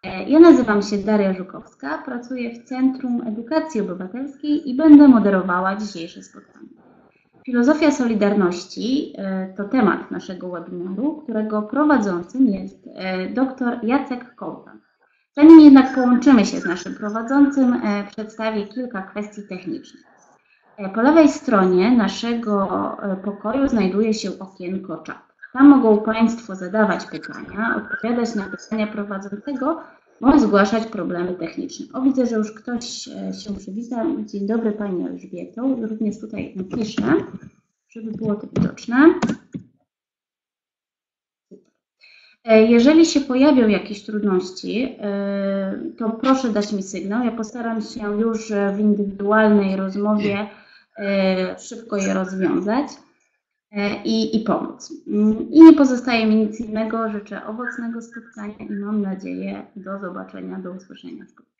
Ja nazywam się Daria Żukowska, pracuję w Centrum Edukacji Obywatelskiej i będę moderowała dzisiejsze spotkanie. Filozofia Solidarności to temat naszego webinaru, którego prowadzącym jest dr Jacek Kołtan. Zanim jednak połączymy się z naszym prowadzącym, przedstawię kilka kwestii technicznych. Po lewej stronie naszego pokoju znajduje się okienko czat. Tam mogą Państwo zadawać pytania, odpowiadać na pytania prowadzącego bądź zgłaszać problemy techniczne. O, widzę, że już ktoś się przywitał. Dzień dobry Pani Elżbieto. Również tutaj napiszę, żeby było to widoczne. Jeżeli się pojawią jakieś trudności, to proszę dać mi sygnał. Ja postaram się już w indywidualnej rozmowie szybko je rozwiązać i pomóc. I nie pozostaje mi nic innego. Życzę owocnego spotkania i mam nadzieję do zobaczenia, do usłyszenia wkrótce.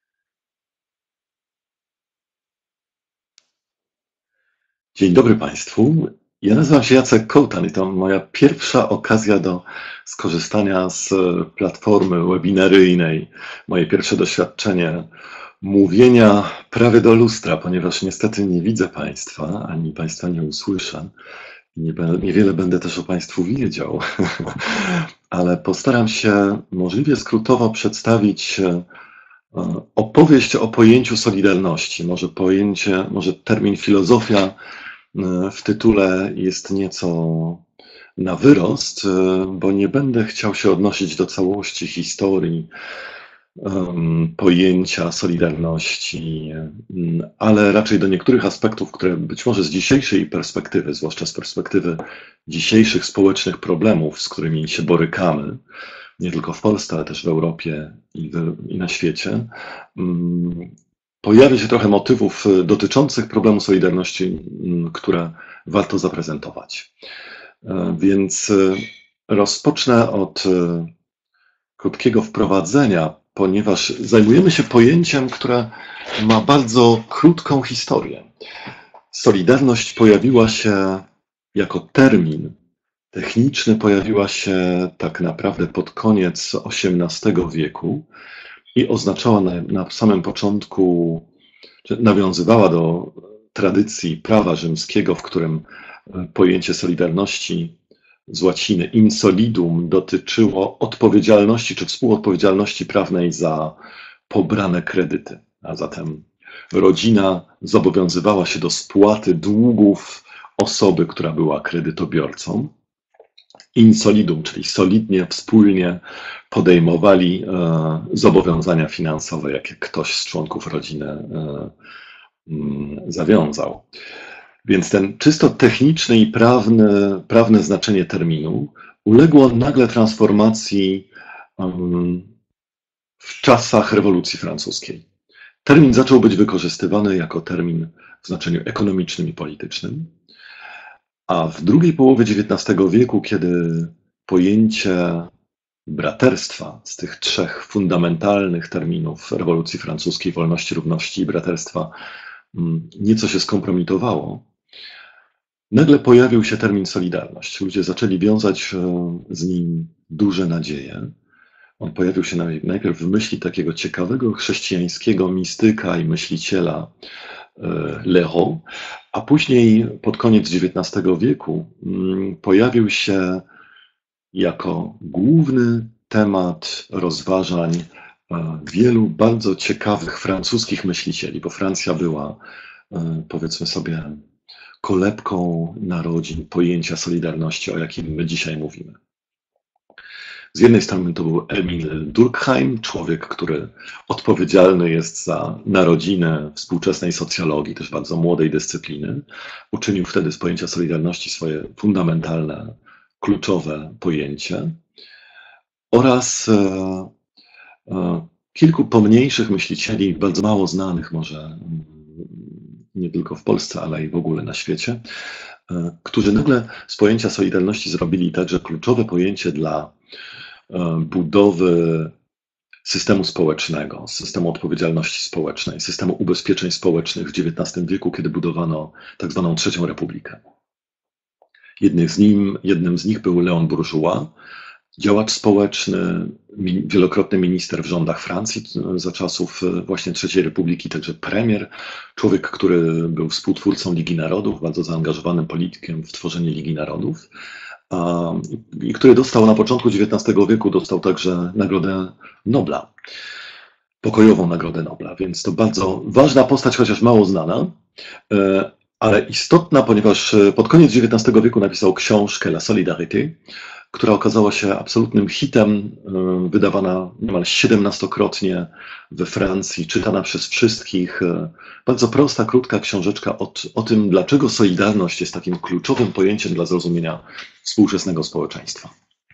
Dzień dobry Państwu. Ja nazywam się Jacek Kołtan i to moja pierwsza okazja do skorzystania z platformy webinaryjnej, moje pierwsze doświadczenie mówienia prawie do lustra, ponieważ niestety nie widzę Państwa, ani Państwa nie usłyszę. Niewiele będę też o Państwu wiedział, ale postaram się możliwie skrótowo przedstawić opowieść o pojęciu solidarności. Może termin filozofia w tytule jest nieco na wyrost, bo nie będę chciał się odnosić do całości historii pojęcia solidarności, ale raczej do niektórych aspektów, które być może z dzisiejszej perspektywy, zwłaszcza z perspektywy dzisiejszych społecznych problemów, z którymi się borykamy, nie tylko w Polsce, ale też w Europie i na świecie, pojawia się trochę motywów dotyczących problemu solidarności, które warto zaprezentować. Więc rozpocznę od krótkiego wprowadzenia, ponieważ zajmujemy się pojęciem, które ma bardzo krótką historię. Solidarność pojawiła się jako termin techniczny, pojawiła się tak naprawdę pod koniec XVIII wieku i oznaczała na samym początku, nawiązywała do tradycji prawa rzymskiego, w którym pojęcie solidarności z łaciny insolidum dotyczyło odpowiedzialności czy współodpowiedzialności prawnej za pobrane kredyty. A zatem rodzina zobowiązywała się do spłaty długów osoby, która była kredytobiorcą. Insolidum, czyli solidnie, wspólnie podejmowali zobowiązania finansowe, jakie ktoś z członków rodziny zawiązał. Więc ten czysto techniczne i prawne znaczenie terminu uległo nagle transformacji w czasach rewolucji francuskiej. Termin zaczął być wykorzystywany jako termin w znaczeniu ekonomicznym i politycznym, a w drugiej połowie XIX wieku, kiedy pojęcie braterstwa z tych trzech fundamentalnych terminów rewolucji francuskiej, wolności, równości i braterstwa, nieco się skompromitowało, nagle pojawił się termin solidarność. Ludzie zaczęli wiązać z nim duże nadzieje. On pojawił się najpierw w myśli takiego ciekawego chrześcijańskiego mistyka i myśliciela Leroy, a później pod koniec XIX wieku pojawił się jako główny temat rozważań wielu bardzo ciekawych francuskich myślicieli, bo Francja była, powiedzmy sobie, kolebką narodzin pojęcia solidarności, o jakim my dzisiaj mówimy. Z jednej strony to był Emil Durkheim, człowiek, który odpowiedzialny jest za narodzinę współczesnej socjologii, też bardzo młodej dyscypliny. Uczynił wtedy z pojęcia solidarności swoje fundamentalne, kluczowe pojęcie. Oraz kilku pomniejszych myślicieli, bardzo mało znanych może nie tylko w Polsce, ale i w ogóle na świecie, którzy nagle z pojęcia solidarności zrobili także kluczowe pojęcie dla budowy systemu społecznego, systemu odpowiedzialności społecznej, systemu ubezpieczeń społecznych w XIX wieku, kiedy budowano tak zwaną Trzecią Republikę. Jednym z nich był Léon Bourgeois, działacz społeczny, wielokrotny minister w rządach Francji za czasów właśnie III Republiki, także premier, człowiek, który był współtwórcą Ligi Narodów, bardzo zaangażowanym politykiem w tworzenie Ligi Narodów i który dostał na początku XIX wieku, dostał także Nagrodę Nobla, pokojową Nagrodę Nobla, więc to bardzo ważna postać, chociaż mało znana, ale istotna, ponieważ pod koniec XIX wieku napisał książkę La Solidarité, która okazała się absolutnym hitem, wydawana niemal 17-krotnie we Francji, czytana przez wszystkich. Bardzo prosta, krótka książeczka o tym, dlaczego solidarność jest takim kluczowym pojęciem dla zrozumienia współczesnego społeczeństwa.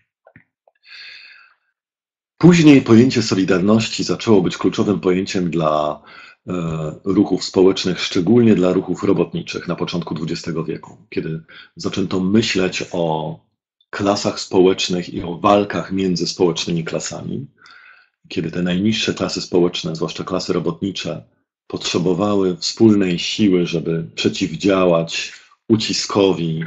Później pojęcie solidarności zaczęło być kluczowym pojęciem dla ruchów społecznych, szczególnie dla ruchów robotniczych na początku XX wieku, kiedy zaczęto myśleć o klasach społecznych i o walkach między społecznymi klasami, kiedy te najniższe klasy społeczne, zwłaszcza klasy robotnicze, potrzebowały wspólnej siły, żeby przeciwdziałać uciskowi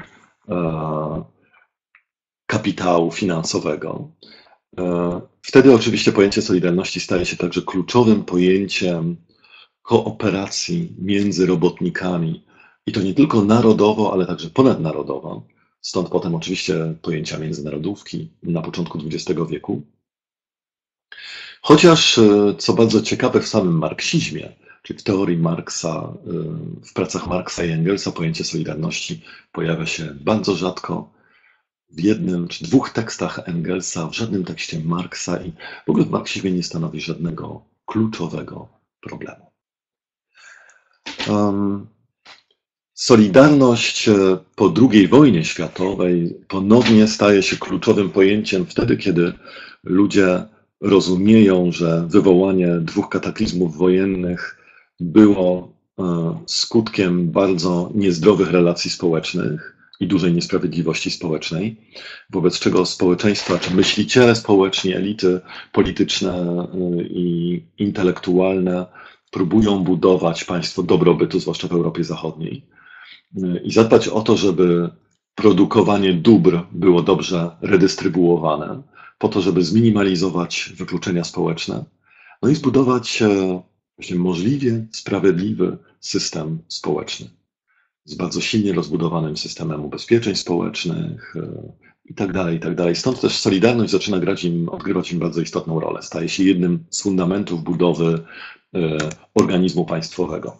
kapitału finansowego. Wtedy oczywiście pojęcie solidarności staje się także kluczowym pojęciem kooperacji między robotnikami i to nie tylko narodowo, ale także ponadnarodowo. Stąd potem oczywiście pojęcia międzynarodówki na początku XX wieku. Chociaż, co bardzo ciekawe w samym marksizmie, czyli w teorii Marksa, w pracach Marksa i Engelsa, pojęcie solidarności pojawia się bardzo rzadko w jednym czy dwóch tekstach Engelsa, w żadnym tekście Marksa i w ogóle w marksizmie nie stanowi żadnego kluczowego problemu. Solidarność po II wojnie światowej ponownie staje się kluczowym pojęciem wtedy, kiedy ludzie rozumieją, że wywołanie dwóch kataklizmów wojennych było skutkiem bardzo niezdrowych relacji społecznych i dużej niesprawiedliwości społecznej, wobec czego społeczeństwa, czy myśliciele społeczni, elity polityczne i intelektualne próbują budować państwo dobrobytu, zwłaszcza w Europie Zachodniej, i zadbać o to, żeby produkowanie dóbr było dobrze redystrybuowane, po to, żeby zminimalizować wykluczenia społeczne, no i zbudować właśnie możliwie sprawiedliwy system społeczny z bardzo silnie rozbudowanym systemem ubezpieczeń społecznych i tak dalej, i tak dalej. Stąd też Solidarność zaczyna odgrywać im bardzo istotną rolę. Staje się jednym z fundamentów budowy organizmu państwowego.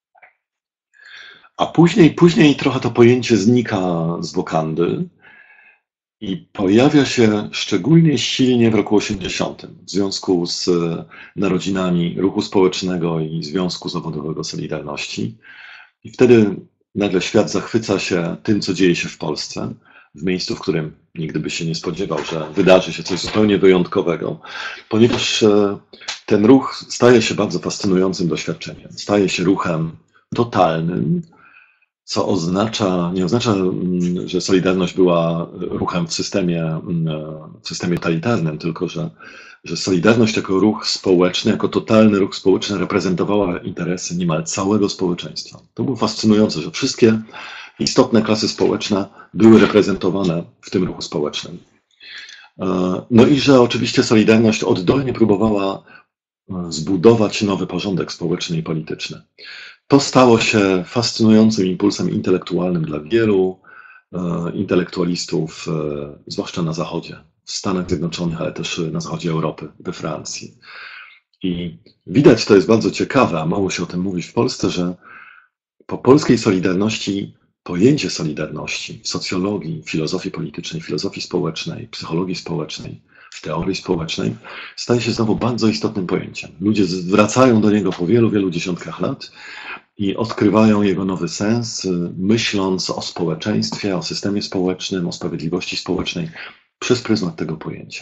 A później trochę to pojęcie znika z wokandy i pojawia się szczególnie silnie w roku 80 w związku z narodzinami ruchu społecznego i Związku Zawodowego Solidarności. I wtedy nagle świat zachwyca się tym, co dzieje się w Polsce, w miejscu, w którym nigdy by się nie spodziewał, że wydarzy się coś zupełnie wyjątkowego, ponieważ ten ruch staje się bardzo fascynującym doświadczeniem. Staje się ruchem totalnym, co nie oznacza, że Solidarność była ruchem w systemie totalitarnym, tylko że Solidarność jako ruch społeczny, jako totalny ruch społeczny reprezentowała interesy niemal całego społeczeństwa. To było fascynujące, że wszystkie istotne klasy społeczne były reprezentowane w tym ruchu społecznym. No i że oczywiście Solidarność oddolnie próbowała zbudować nowy porządek społeczny i polityczny. To stało się fascynującym impulsem intelektualnym dla wielu intelektualistów, zwłaszcza na Zachodzie, w Stanach Zjednoczonych, ale też na zachodzie Europy, we Francji. I widać, to jest bardzo ciekawe, a mało się o tym mówi w Polsce, że po polskiej Solidarności pojęcie Solidarności w socjologii, filozofii politycznej, filozofii społecznej, psychologii społecznej, w teorii społecznej staje się znowu bardzo istotnym pojęciem. Ludzie wracają do niego po wielu, wielu dziesiątkach lat i odkrywają jego nowy sens, myśląc o społeczeństwie, o systemie społecznym, o sprawiedliwości społecznej przez pryzmat tego pojęcia.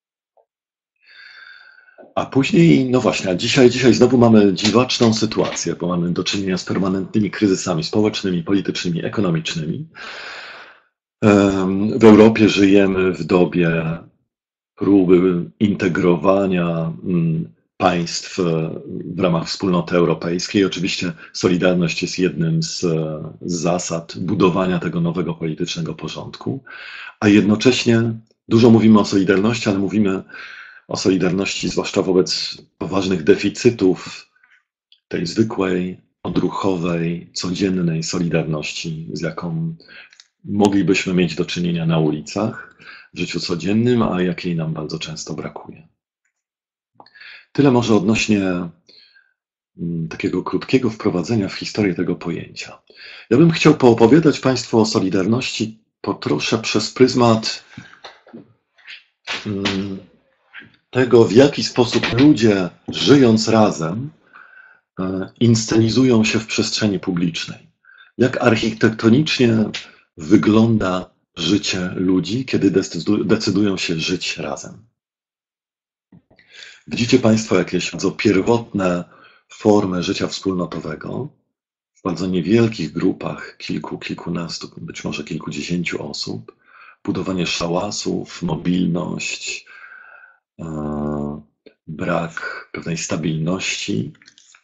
A później, no właśnie, a dzisiaj znowu mamy dziwaczną sytuację, bo mamy do czynienia z permanentnymi kryzysami społecznymi, politycznymi, ekonomicznymi. W Europie żyjemy w dobie próby integrowania państw w ramach wspólnoty europejskiej. Oczywiście solidarność jest jednym z zasad budowania tego nowego politycznego porządku, a jednocześnie Dużo mówimy o solidarności, ale mówimy o solidarności zwłaszcza wobec poważnych deficytów tej zwykłej, odruchowej, codziennej solidarności, z jaką moglibyśmy mieć do czynienia na ulicach w życiu codziennym, a jakiej nam bardzo często brakuje. Tyle może odnośnie takiego krótkiego wprowadzenia w historię tego pojęcia. Ja bym chciał poopowiadać Państwu o solidarności trosze przez pryzmat tego, w jaki sposób ludzie, żyjąc razem, inscenizują się w przestrzeni publicznej. Jak architektonicznie wygląda życie ludzi, kiedy decydują się żyć razem. Widzicie Państwo jakieś bardzo pierwotne formy życia wspólnotowego w bardzo niewielkich grupach, kilkunastu, być może kilkudziesięciu osób, budowanie szałasów, mobilność, brak pewnej stabilności.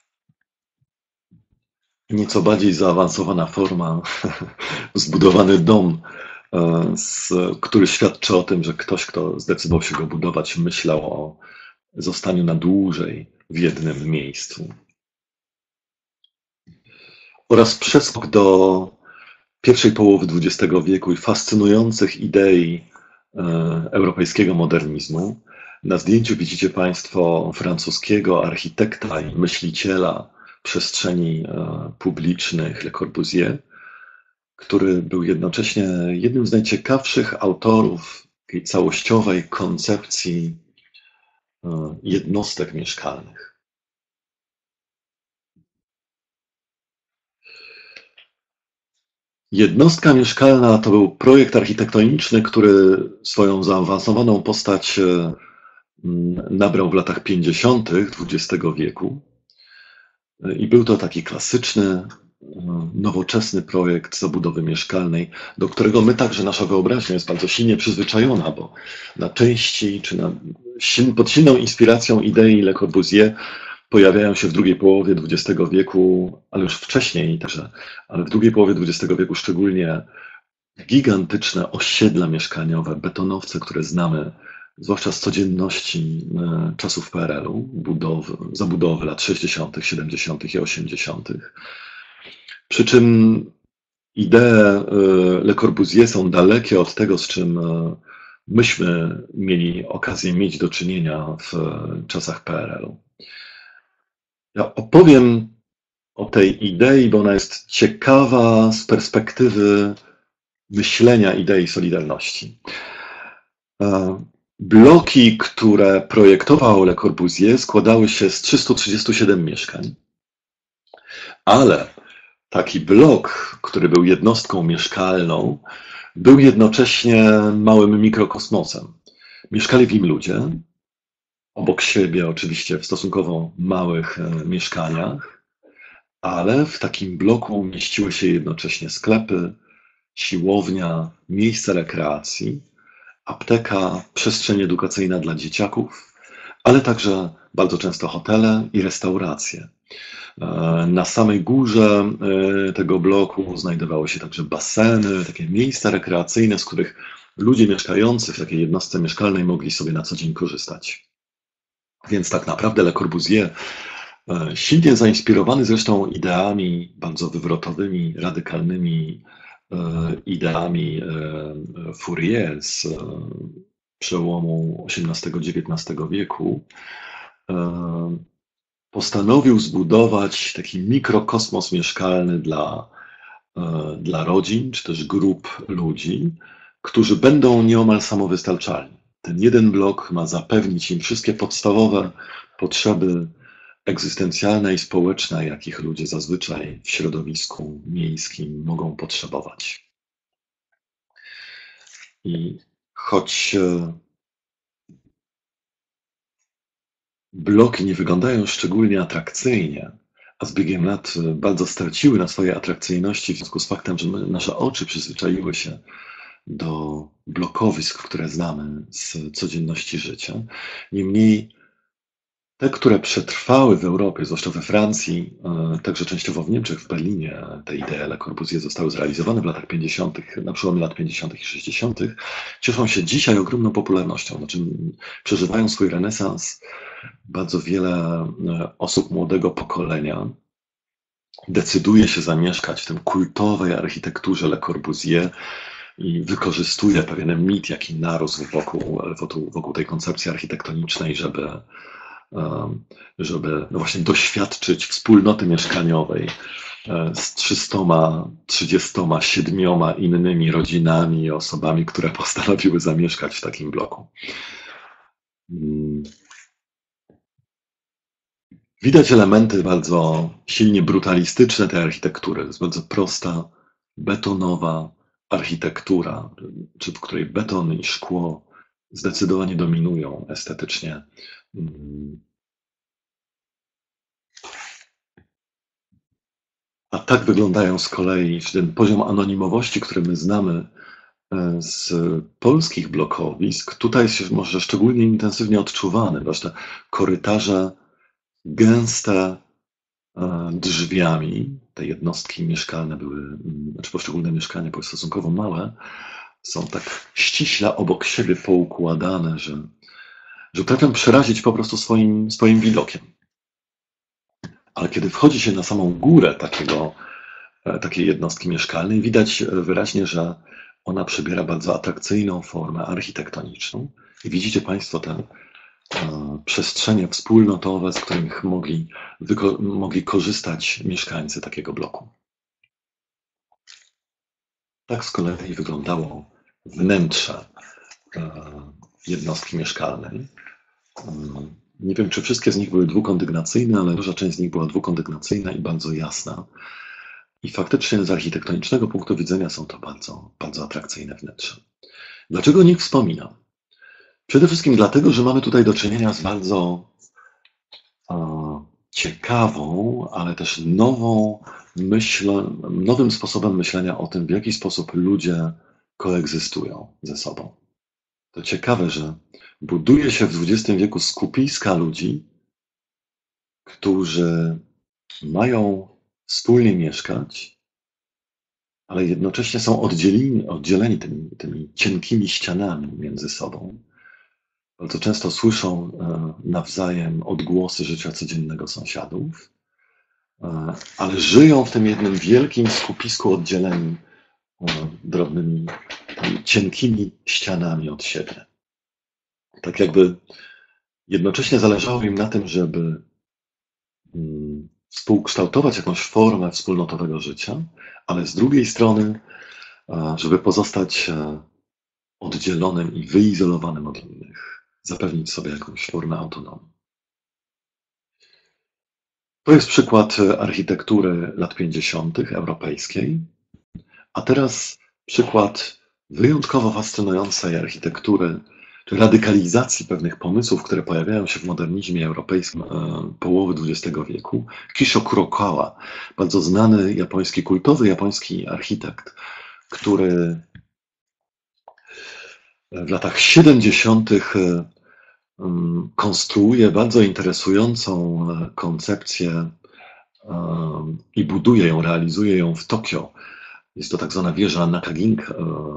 Nieco bardziej zaawansowana forma, zbudowany dom, który świadczy o tym, że ktoś, kto zdecydował się go budować, myślał o zostaniu na dłużej w jednym miejscu. Oraz przeskok do pierwszej połowy XX wieku i fascynujących idei europejskiego modernizmu. Na zdjęciu widzicie Państwo francuskiego architekta i myśliciela przestrzeni publicznych Le Corbusier, który był jednocześnie jednym z najciekawszych autorów tej całościowej koncepcji jednostek mieszkalnych. Jednostka mieszkalna to był projekt architektoniczny, który swoją zaawansowaną postać nabrał w latach 50. XX wieku. I był to taki klasyczny, nowoczesny projekt zabudowy mieszkalnej, do którego my także, nasza wyobraźnia jest bardzo silnie przyzwyczajona, bo na części, czy pod silną inspiracją idei Le Corbusier pojawiają się w drugiej połowie XX wieku, ale już wcześniej także, ale w drugiej połowie XX wieku szczególnie gigantyczne osiedla mieszkaniowe, betonowce, które znamy, zwłaszcza z codzienności czasów PRL-u, zabudowy lat 60., 70. i 80. Przy czym idee Le Corbusier są dalekie od tego, z czym myśmy mieli okazję mieć do czynienia w czasach PRL-u. Ja opowiem o tej idei, bo ona jest ciekawa z perspektywy myślenia idei solidarności. Bloki, które projektował Le Corbusier, składały się z 337 mieszkań, ale taki blok, który był jednostką mieszkalną, był jednocześnie małym mikrokosmosem. Mieszkali w nim ludzie, obok siebie oczywiście w stosunkowo małych mieszkaniach, ale w takim bloku mieściły się jednocześnie sklepy, siłownia, miejsce rekreacji, apteka, przestrzeń edukacyjna dla dzieciaków, ale także bardzo często hotele i restauracje. Na samej górze tego bloku znajdowały się także baseny, takie miejsca rekreacyjne, z których ludzie mieszkający w takiej jednostce mieszkalnej mogli sobie na co dzień korzystać. Więc tak naprawdę Le Corbusier, silnie zainspirowany zresztą ideami bardzo wywrotowymi, radykalnymi, ideami Fourier z przełomu XVIII-XIX wieku, postanowił zbudować taki mikrokosmos mieszkalny dla rodzin, czy też grup ludzi, którzy będą nieomal samowystarczalni. Ten jeden blok ma zapewnić im wszystkie podstawowe potrzeby egzystencjalne i społeczne, jakich ludzie zazwyczaj w środowisku miejskim mogą potrzebować. I choć bloki nie wyglądają szczególnie atrakcyjnie, a z biegiem lat bardzo straciły na swojej atrakcyjności w związku z faktem, że nasze oczy przyzwyczaiły się do blokowisk, które znamy z codzienności życia. Niemniej Te, które przetrwały w Europie, zwłaszcza we Francji, także częściowo w Niemczech, w Berlinie, te idee Le Corbusier zostały zrealizowane w latach 50., na przełomie lat 50. i 60., cieszą się dzisiaj ogromną popularnością, znaczy przeżywają swój renesans. Bardzo wiele osób młodego pokolenia decyduje się zamieszkać w tym kultowej architekturze Le Corbusier i wykorzystuje pewien mit, jaki narósł wokół tej koncepcji architektonicznej, żeby no właśnie doświadczyć wspólnoty mieszkaniowej z 337 innymi rodzinami i osobami, które postanowiły zamieszkać w takim bloku. Widać elementy bardzo silnie brutalistyczne tej architektury. To jest bardzo prosta, betonowa architektura, w której beton i szkło zdecydowanie dominują estetycznie. A tak wyglądają z kolei ten poziom anonimowości, który my znamy z polskich blokowisk. Tutaj jest może szczególnie intensywnie odczuwany, zwłaszcza korytarze gęste drzwiami. Te jednostki mieszkalne znaczy poszczególne mieszkania były stosunkowo małe, są tak ściśle obok siebie poukładane, że potrafią przerazić po prostu swoim widokiem. Ale kiedy wchodzi się na samą górę takiej jednostki mieszkalnej, widać wyraźnie, że ona przybiera bardzo atrakcyjną formę architektoniczną. I widzicie Państwo te przestrzenie wspólnotowe, z których mogli korzystać mieszkańcy takiego bloku. Tak z kolei wyglądało wnętrze jednostki mieszkalnej. Nie wiem, czy wszystkie z nich były dwukondygnacyjne, ale duża część z nich była dwukondygnacyjna i bardzo jasna. I faktycznie z architektonicznego punktu widzenia są to bardzo, bardzo atrakcyjne wnętrza. Dlaczego o nich wspominam? Przede wszystkim dlatego, że mamy tutaj do czynienia z bardzo ciekawą, ale też nowym sposobem myślenia o tym, w jaki sposób ludzie koegzystują ze sobą. To ciekawe, że buduje się w XX wieku skupiska ludzi, którzy mają wspólnie mieszkać, ale jednocześnie są oddzieleni tymi cienkimi ścianami między sobą. Bardzo często słyszą nawzajem odgłosy życia codziennego sąsiadów, ale żyją w tym jednym wielkim skupisku oddzieleni drobnymi, cienkimi ścianami od siebie. Tak jakby jednocześnie zależało im na tym, żeby współkształtować jakąś formę wspólnotowego życia, ale z drugiej strony, żeby pozostać oddzielonym i wyizolowanym od innych, zapewnić sobie jakąś formę autonomii. To jest przykład architektury lat 50. europejskiej, a teraz przykład wyjątkowo fascynującej architektury, czy radykalizacji pewnych pomysłów, które pojawiają się w modernizmie europejskim połowy XX wieku. Kisho Kurokawa, bardzo znany kultowy japoński architekt, który w latach 70. konstruuje bardzo interesującą koncepcję i buduje ją, realizuje ją w Tokio. Jest to tak zwana wieża Nakaging,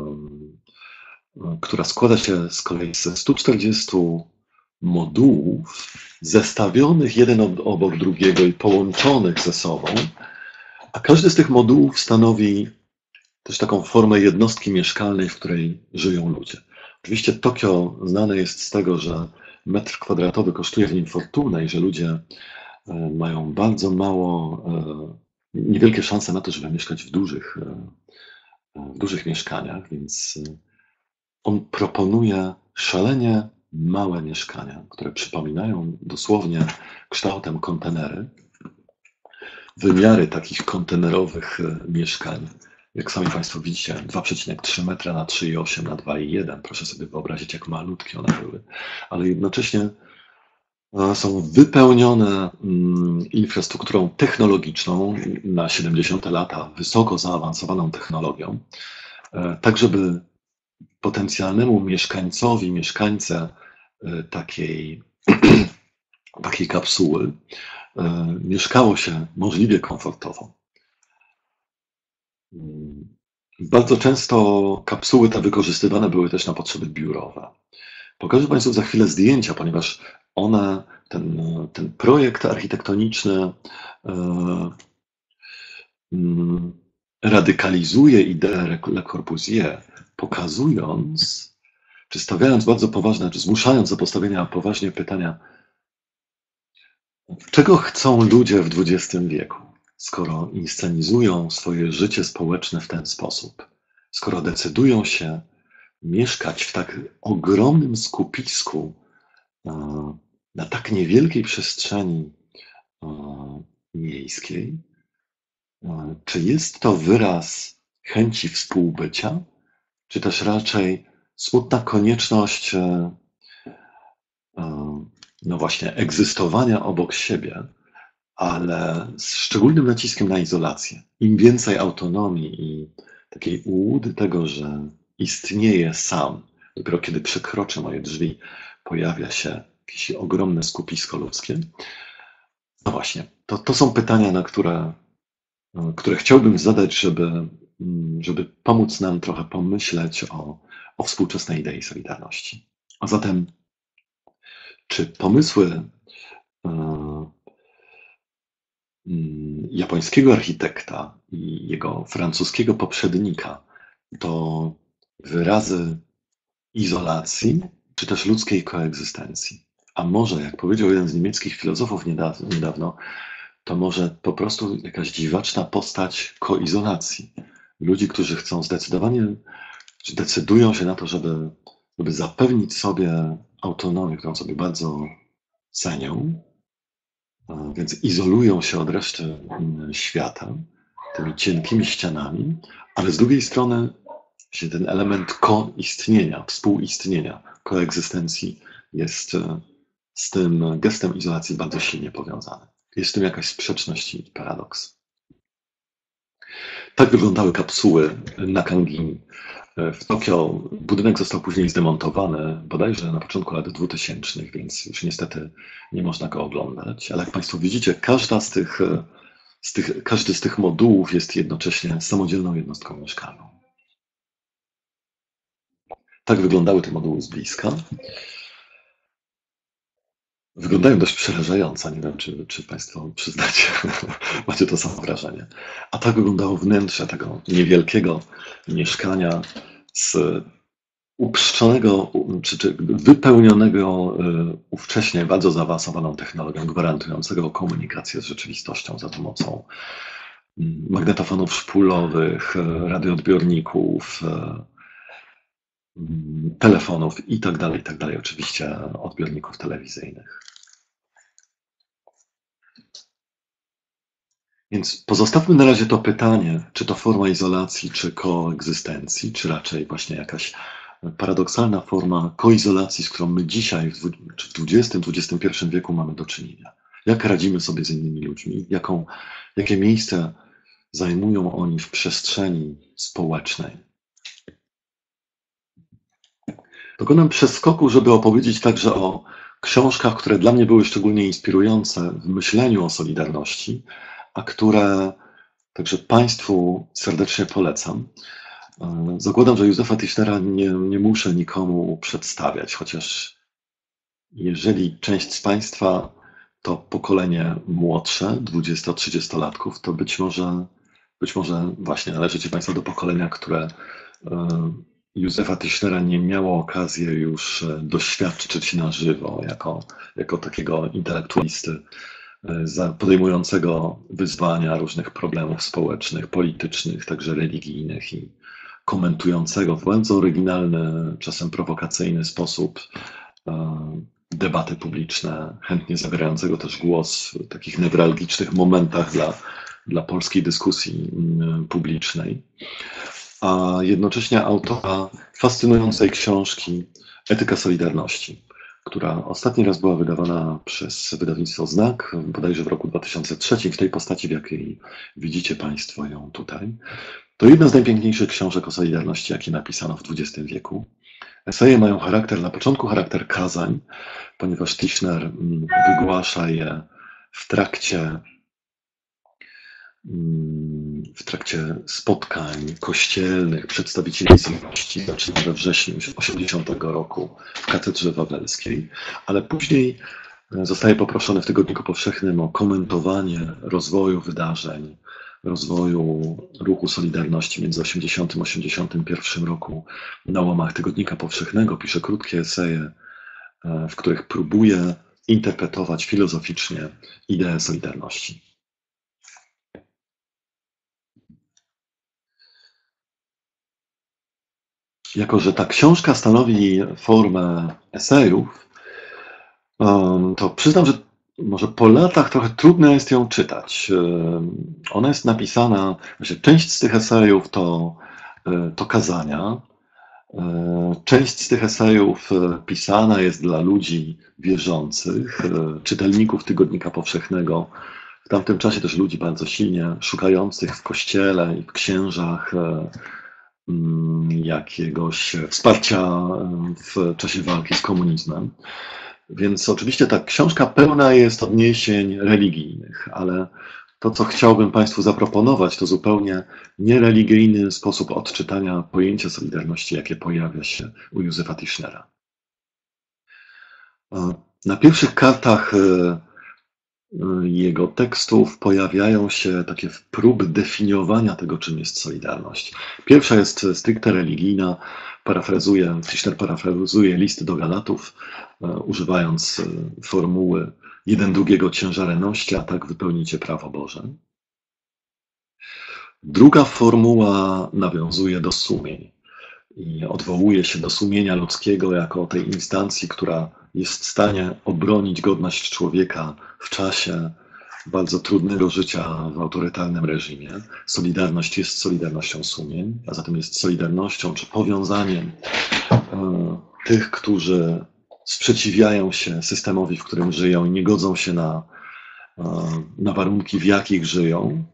która składa się z kolei ze 140 modułów zestawionych jeden obok drugiego i połączonych ze sobą, a każdy z tych modułów stanowi też taką formę jednostki mieszkalnej, w której żyją ludzie. Oczywiście Tokio znane jest z tego, że metr kwadratowy kosztuje w nim fortunę i że ludzie mają bardzo niewielkie szanse na to, żeby mieszkać w dużych mieszkaniach, więc on proponuje szalenie małe mieszkania, które przypominają dosłownie kształtem kontenery. Wymiary takich kontenerowych mieszkań, jak sami Państwo widzicie, 2,3 metra na 3,8 na 2,1. Proszę sobie wyobrazić, jak malutkie one były, ale jednocześnie są wypełnione infrastrukturą technologiczną na 70 lata, wysoko zaawansowaną technologią, tak żeby potencjalnemu mieszkańcowi, mieszkańce takiej takiej kapsuły mieszkało się możliwie komfortowo. Bardzo często kapsuły te wykorzystywane były też na potrzeby biurowe. Pokażę Państwu za chwilę zdjęcia, ponieważ one, ten projekt architektoniczny radykalizuje ideę Le Corbusier, pokazując, czy stawiając bardzo poważne, czy zmuszając do postawienia poważnie pytania, czego chcą ludzie w XX wieku, skoro inscenizują swoje życie społeczne w ten sposób, skoro decydują się mieszkać w tak ogromnym skupisku na tak niewielkiej przestrzeni miejskiej. Czy jest to wyraz chęci współbycia, czy też raczej smutna konieczność no właśnie egzystowania obok siebie, ale z szczególnym naciskiem na izolację. Im więcej autonomii i takiej ułudy tego, że istnieję sam, dopiero kiedy przekroczę moje drzwi, pojawia się jakieś ogromne skupisko ludzkie. No właśnie, to są pytania, na które chciałbym zadać, żeby pomóc nam trochę pomyśleć o współczesnej idei solidarności. A zatem, czy pomysły japońskiego architekta i jego francuskiego poprzednika to wyrazy izolacji, czy też ludzkiej koegzystencji? A może, jak powiedział jeden z niemieckich filozofów niedawno, to może po prostu jakaś dziwaczna postać koizolacji. Ludzi, którzy chcą czy decydują się na to, żeby zapewnić sobie autonomię, którą sobie bardzo cenią, więc izolują się od reszty świata tymi cienkimi ścianami, ale z drugiej strony ten element koistnienia, współistnienia, koegzystencji jest z tym gestem izolacji bardzo silnie powiązany. Jest w tym jakaś sprzeczność i paradoks. Tak wyglądały kapsuły Nakangini. W Tokio budynek został później zdemontowany, bodajże na początku lat 2000, więc już niestety nie można go oglądać. Ale jak Państwo widzicie, każdy z tych modułów jest jednocześnie samodzielną jednostką mieszkalną. Tak wyglądały te moduły z bliska. Wyglądają dość przerażająco, nie wiem, czy Państwo przyznacie, macie to samo wrażenie. A tak wyglądało wnętrze tego niewielkiego mieszkania z uprzczonego, czy wypełnionego ówcześnie bardzo zaawansowaną technologią gwarantującego komunikację z rzeczywistością za pomocą magnetofonów szpulowych, radioodbiorników, telefonów i tak dalej, oczywiście odbiorników telewizyjnych. Więc pozostawmy na razie to pytanie, czy to forma izolacji, czy koegzystencji, czy raczej właśnie jakaś paradoksalna forma koizolacji, z którą my dzisiaj, czy w XX-XXI wieku mamy do czynienia. Jak radzimy sobie z innymi ludźmi? Jakie miejsce zajmują oni w przestrzeni społecznej? Dokonam przeskoku, żeby opowiedzieć także o książkach, które dla mnie były szczególnie inspirujące w myśleniu o solidarności, a które także Państwu serdecznie polecam. Zakładam, że Józefa Tischnera nie muszę nikomu przedstawiać, chociaż jeżeli część z Państwa to pokolenie młodsze, 20-30-latków, to być może właśnie należycie Państwo do pokolenia, które Józefa Tischnera nie miało okazji już doświadczyć na żywo jako takiego intelektualisty podejmującego wyzwania różnych problemów społecznych, politycznych, także religijnych i komentującego w bardzo oryginalny, czasem prowokacyjny sposób debaty publiczne, chętnie zabierającego też głos w takich newralgicznych momentach dla polskiej dyskusji publicznej, a jednocześnie autora fascynującej książki Etyka Solidarności, która ostatni raz była wydawana przez wydawnictwo Znak, bodajże w roku 2003, w tej postaci, w jakiej widzicie Państwo ją tutaj. To jedna z najpiękniejszych książek o Solidarności, jakie napisano w XX wieku. Eseje mają na początku charakter kazań, ponieważ Tischner wygłasza je w trakcie spotkań kościelnych przedstawicieli zwierzchności, zaczyna we wrześniu 80 roku w katedrze wawelskiej, ale później zostaje poproszony w Tygodniku Powszechnym o komentowanie rozwoju wydarzeń, rozwoju ruchu Solidarności między 80 a 81 roku. Na łamach Tygodnika Powszechnego pisze krótkie eseje, w których próbuje interpretować filozoficznie ideę Solidarności. Jako że ta książka stanowi formę esejów, to przyznam, że może po latach trochę trudno jest ją czytać. Ona jest napisana, część z tych esejów to kazania, część z tych esejów pisana jest dla ludzi wierzących, czytelników Tygodnika Powszechnego, w tamtym czasie też ludzi bardzo silnie szukających w kościele i w księżach jakiegoś wsparcia w czasie walki z komunizmem. Więc oczywiście ta książka pełna jest odniesień religijnych, ale to, co chciałbym Państwu zaproponować, to zupełnie niereligijny sposób odczytania pojęcia Solidarności, jakie pojawia się u Józefa Tischnera. Na pierwszych kartach jego tekstów pojawiają się takie próby definiowania tego, czym jest Solidarność. Pierwsza jest stricte religijna. Tischner parafrazuje list do Galatów, używając formuły jeden drugiego ciężareności, a tak wypełnicie prawo Boże. Druga formuła nawiązuje do sumień i odwołuje się do sumienia ludzkiego jako tej instancji, która jest w stanie obronić godność człowieka w czasie bardzo trudnego życia w autorytarnym reżimie. Solidarność jest solidarnością sumień, a zatem jest solidarnością czy powiązaniem tych, którzy sprzeciwiają się systemowi, w którym żyją i nie godzą się na warunki, w jakich żyją.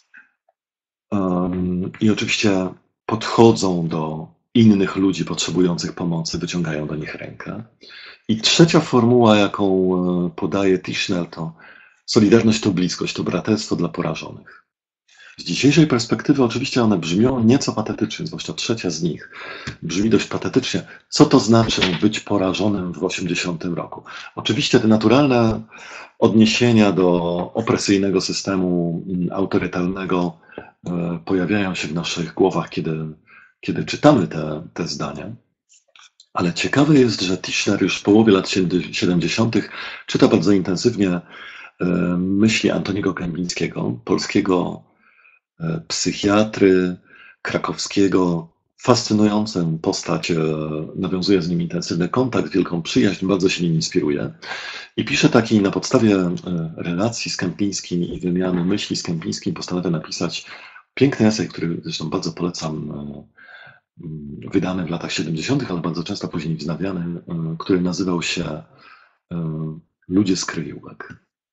I oczywiście podchodzą do innych ludzi potrzebujących pomocy, wyciągają do nich rękę. I trzecia formuła, jaką podaje Tischner, to solidarność to bliskość, to braterstwo dla porażonych. Z dzisiejszej perspektywy oczywiście one brzmią nieco patetycznie, zwłaszcza trzecia z nich brzmi dość patetycznie. Co to znaczy być porażonym w 80 roku? Oczywiście te naturalne odniesienia do opresyjnego systemu autorytarnego pojawiają się w naszych głowach, kiedy czytamy te zdania. Ale ciekawe jest, że Tischner już w połowie lat 70. czyta bardzo intensywnie myśli Antoniego Kępińskiego, polskiego psychiatry krakowskiego, fascynującą postać, nawiązuje z nim intensywny kontakt, wielką przyjaźń, bardzo się nim inspiruje. I pisze taki, na podstawie relacji z Kępińskim i wymiany myśli z Kępińskim postanawia napisać piękny esej, który zresztą bardzo polecam, wydany w latach 70., ale bardzo często później wznawiany, który nazywał się Ludzie z kryjówek.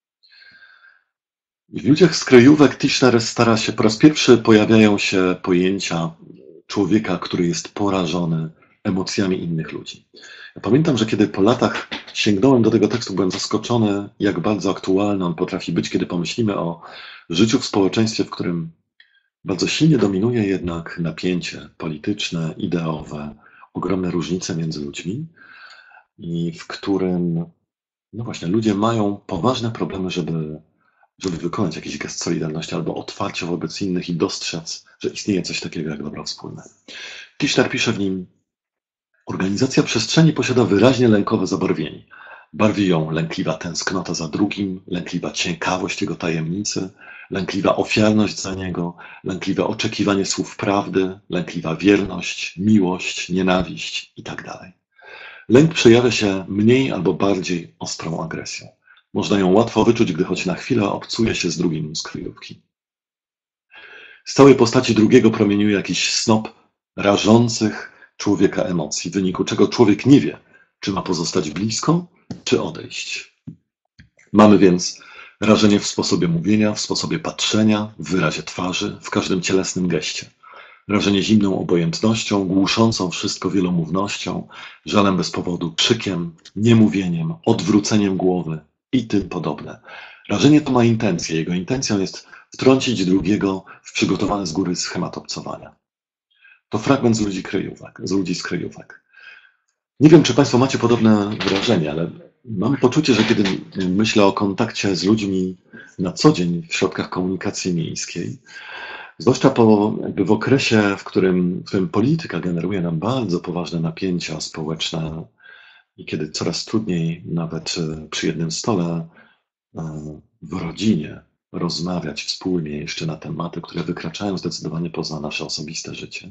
W Ludziach z kryjówek Tischner stara się, po raz pierwszy pojawiają się pojęcia człowieka, który jest porażony emocjami innych ludzi. Ja pamiętam, że kiedy po latach sięgnąłem do tego tekstu, byłem zaskoczony, jak bardzo aktualny on potrafi być, kiedy pomyślimy o życiu w społeczeństwie, w którym bardzo silnie dominuje jednak napięcie polityczne, ideowe, ogromne różnice między ludźmi i w którym, no właśnie, ludzie mają poważne problemy, żeby wykonać jakiś gest solidarności albo otwarcie wobec innych i dostrzec, że istnieje coś takiego jak dobro wspólne. Tischner pisze w nim: organizacja przestrzeni posiada wyraźnie lękowe zabarwienie. Barwi ją lękliwa tęsknota za drugim, lękliwa ciekawość jego tajemnicy, lękliwa ofiarność za niego, lękliwe oczekiwanie słów prawdy, lękliwa wierność, miłość, nienawiść itd. Lęk przejawia się mniej albo bardziej ostrą agresją. Można ją łatwo wyczuć, gdy choć na chwilę obcuje się z drugim z kryjówki. Z całej postaci drugiego promieniuje jakiś snop rażących człowieka emocji, w wyniku czego człowiek nie wie, czy ma pozostać blisko, czy odejść. Mamy więc rażenie w sposobie mówienia, w sposobie patrzenia, w wyrazie twarzy, w każdym cielesnym geście. rażenie zimną obojętnością, głuszącą wszystko wielomównością, żalem bez powodu, krzykiem, niemówieniem, odwróceniem głowy i tym podobne. Rażenie to ma intencję. Jego intencją jest wtrącić drugiego w przygotowany z góry schemat obcowania. To fragment z ludzi z kryjówek. Nie wiem, czy Państwo macie podobne wrażenie, ale mam poczucie, że kiedy myślę o kontakcie z ludźmi na co dzień w środkach komunikacji miejskiej, zwłaszcza w okresie, w którym polityka generuje nam bardzo poważne napięcia społeczne i kiedy coraz trudniej nawet przy jednym stole w rodzinie rozmawiać wspólnie jeszcze na tematy, które wykraczają zdecydowanie poza nasze osobiste życie,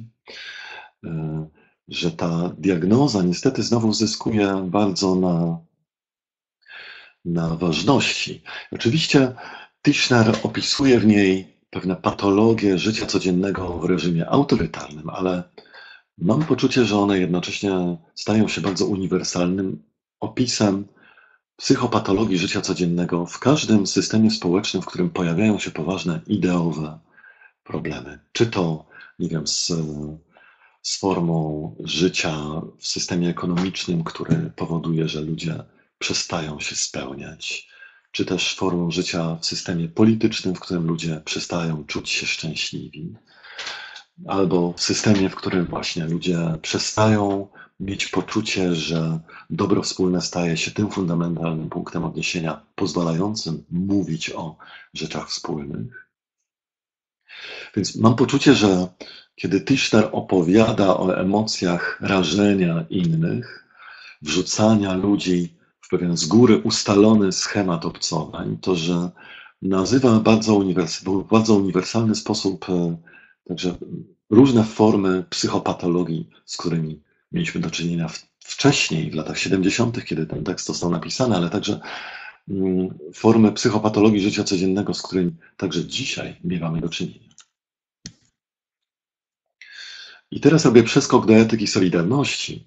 że ta diagnoza niestety znowu zyskuje bardzo na ważności. Oczywiście Tischner opisuje w niej pewne patologie życia codziennego w reżimie autorytarnym, ale mam poczucie, że one jednocześnie stają się bardzo uniwersalnym opisem psychopatologii życia codziennego w każdym systemie społecznym, w którym pojawiają się poważne ideowe problemy. Czy to, nie wiem, z formą życia w systemie ekonomicznym, który powoduje, że ludzie przestają się spełniać, czy też formą życia w systemie politycznym, w którym ludzie przestają czuć się szczęśliwi, albo w systemie, w którym właśnie ludzie przestają mieć poczucie, że dobro wspólne staje się tym fundamentalnym punktem odniesienia, pozwalającym mówić o rzeczach wspólnych. Więc mam poczucie, że kiedy Tischner opowiada o emocjach rażenia innych, wrzucania ludzi w pewien z góry ustalony schemat obcowań, to że nazywa w bardzo uniwersalny sposób także różne formy psychopatologii, z którymi mieliśmy do czynienia wcześniej, w latach 70., kiedy ten tekst został napisany, ale także formy psychopatologii życia codziennego, z którymi także dzisiaj miewamy do czynienia. I teraz robię przeskok do etyki solidarności,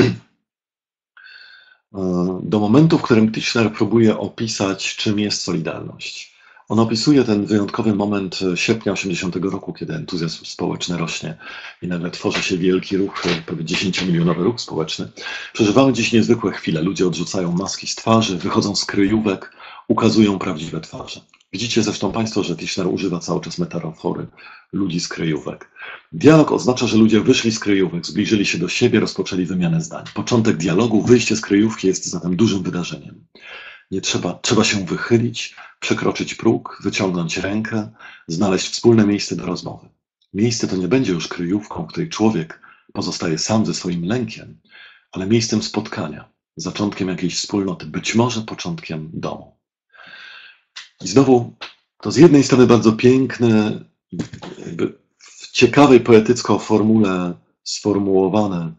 do momentu, w którym Tischner próbuje opisać, czym jest solidarność. On opisuje ten wyjątkowy moment sierpnia 80 roku, kiedy entuzjazm społeczny rośnie i nagle tworzy się wielki ruch, prawie 10-milionowy ruch społeczny. Przeżywamy dziś niezwykłe chwile. Ludzie odrzucają maski z twarzy, wychodzą z kryjówek, ukazują prawdziwe twarze. Widzicie zresztą Państwo, że Tischner używa cały czas metafory ludzi z kryjówek. Dialog oznacza, że ludzie wyszli z kryjówek, zbliżyli się do siebie, rozpoczęli wymianę zdań. Początek dialogu, wyjście z kryjówki jest zatem dużym wydarzeniem. Nie trzeba się wychylić, przekroczyć próg, wyciągnąć rękę, znaleźć wspólne miejsce do rozmowy. Miejsce to nie będzie już kryjówką, w której człowiek pozostaje sam ze swoim lękiem, ale miejscem spotkania, zaczątkiem jakiejś wspólnoty, być może początkiem domu. I znowu to z jednej strony bardzo piękny, jakby w ciekawej poetycko formule sformułowany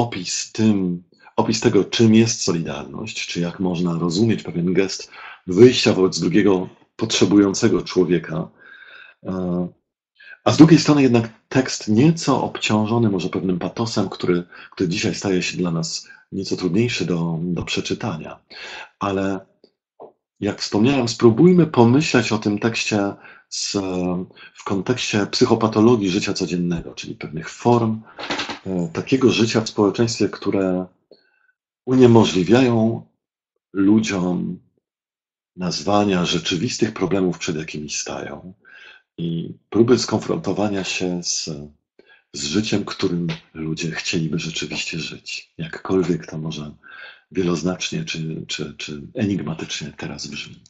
opis tego, czym jest solidarność, czy jak można rozumieć pewien gest wyjścia wobec drugiego potrzebującego człowieka. A z drugiej strony jednak tekst nieco obciążony może pewnym patosem, który dzisiaj staje się dla nas nieco trudniejszy do przeczytania. Ale jak wspomniałem, spróbujmy pomyśleć o tym tekście w kontekście psychopatologii życia codziennego, czyli pewnych form takiego życia w społeczeństwie, które uniemożliwiają ludziom nazwania rzeczywistych problemów, przed jakimi stają, i próby skonfrontowania się z życiem, którym ludzie chcieliby rzeczywiście żyć. Jakkolwiek to może wieloznacznie czy enigmatycznie teraz brzmi.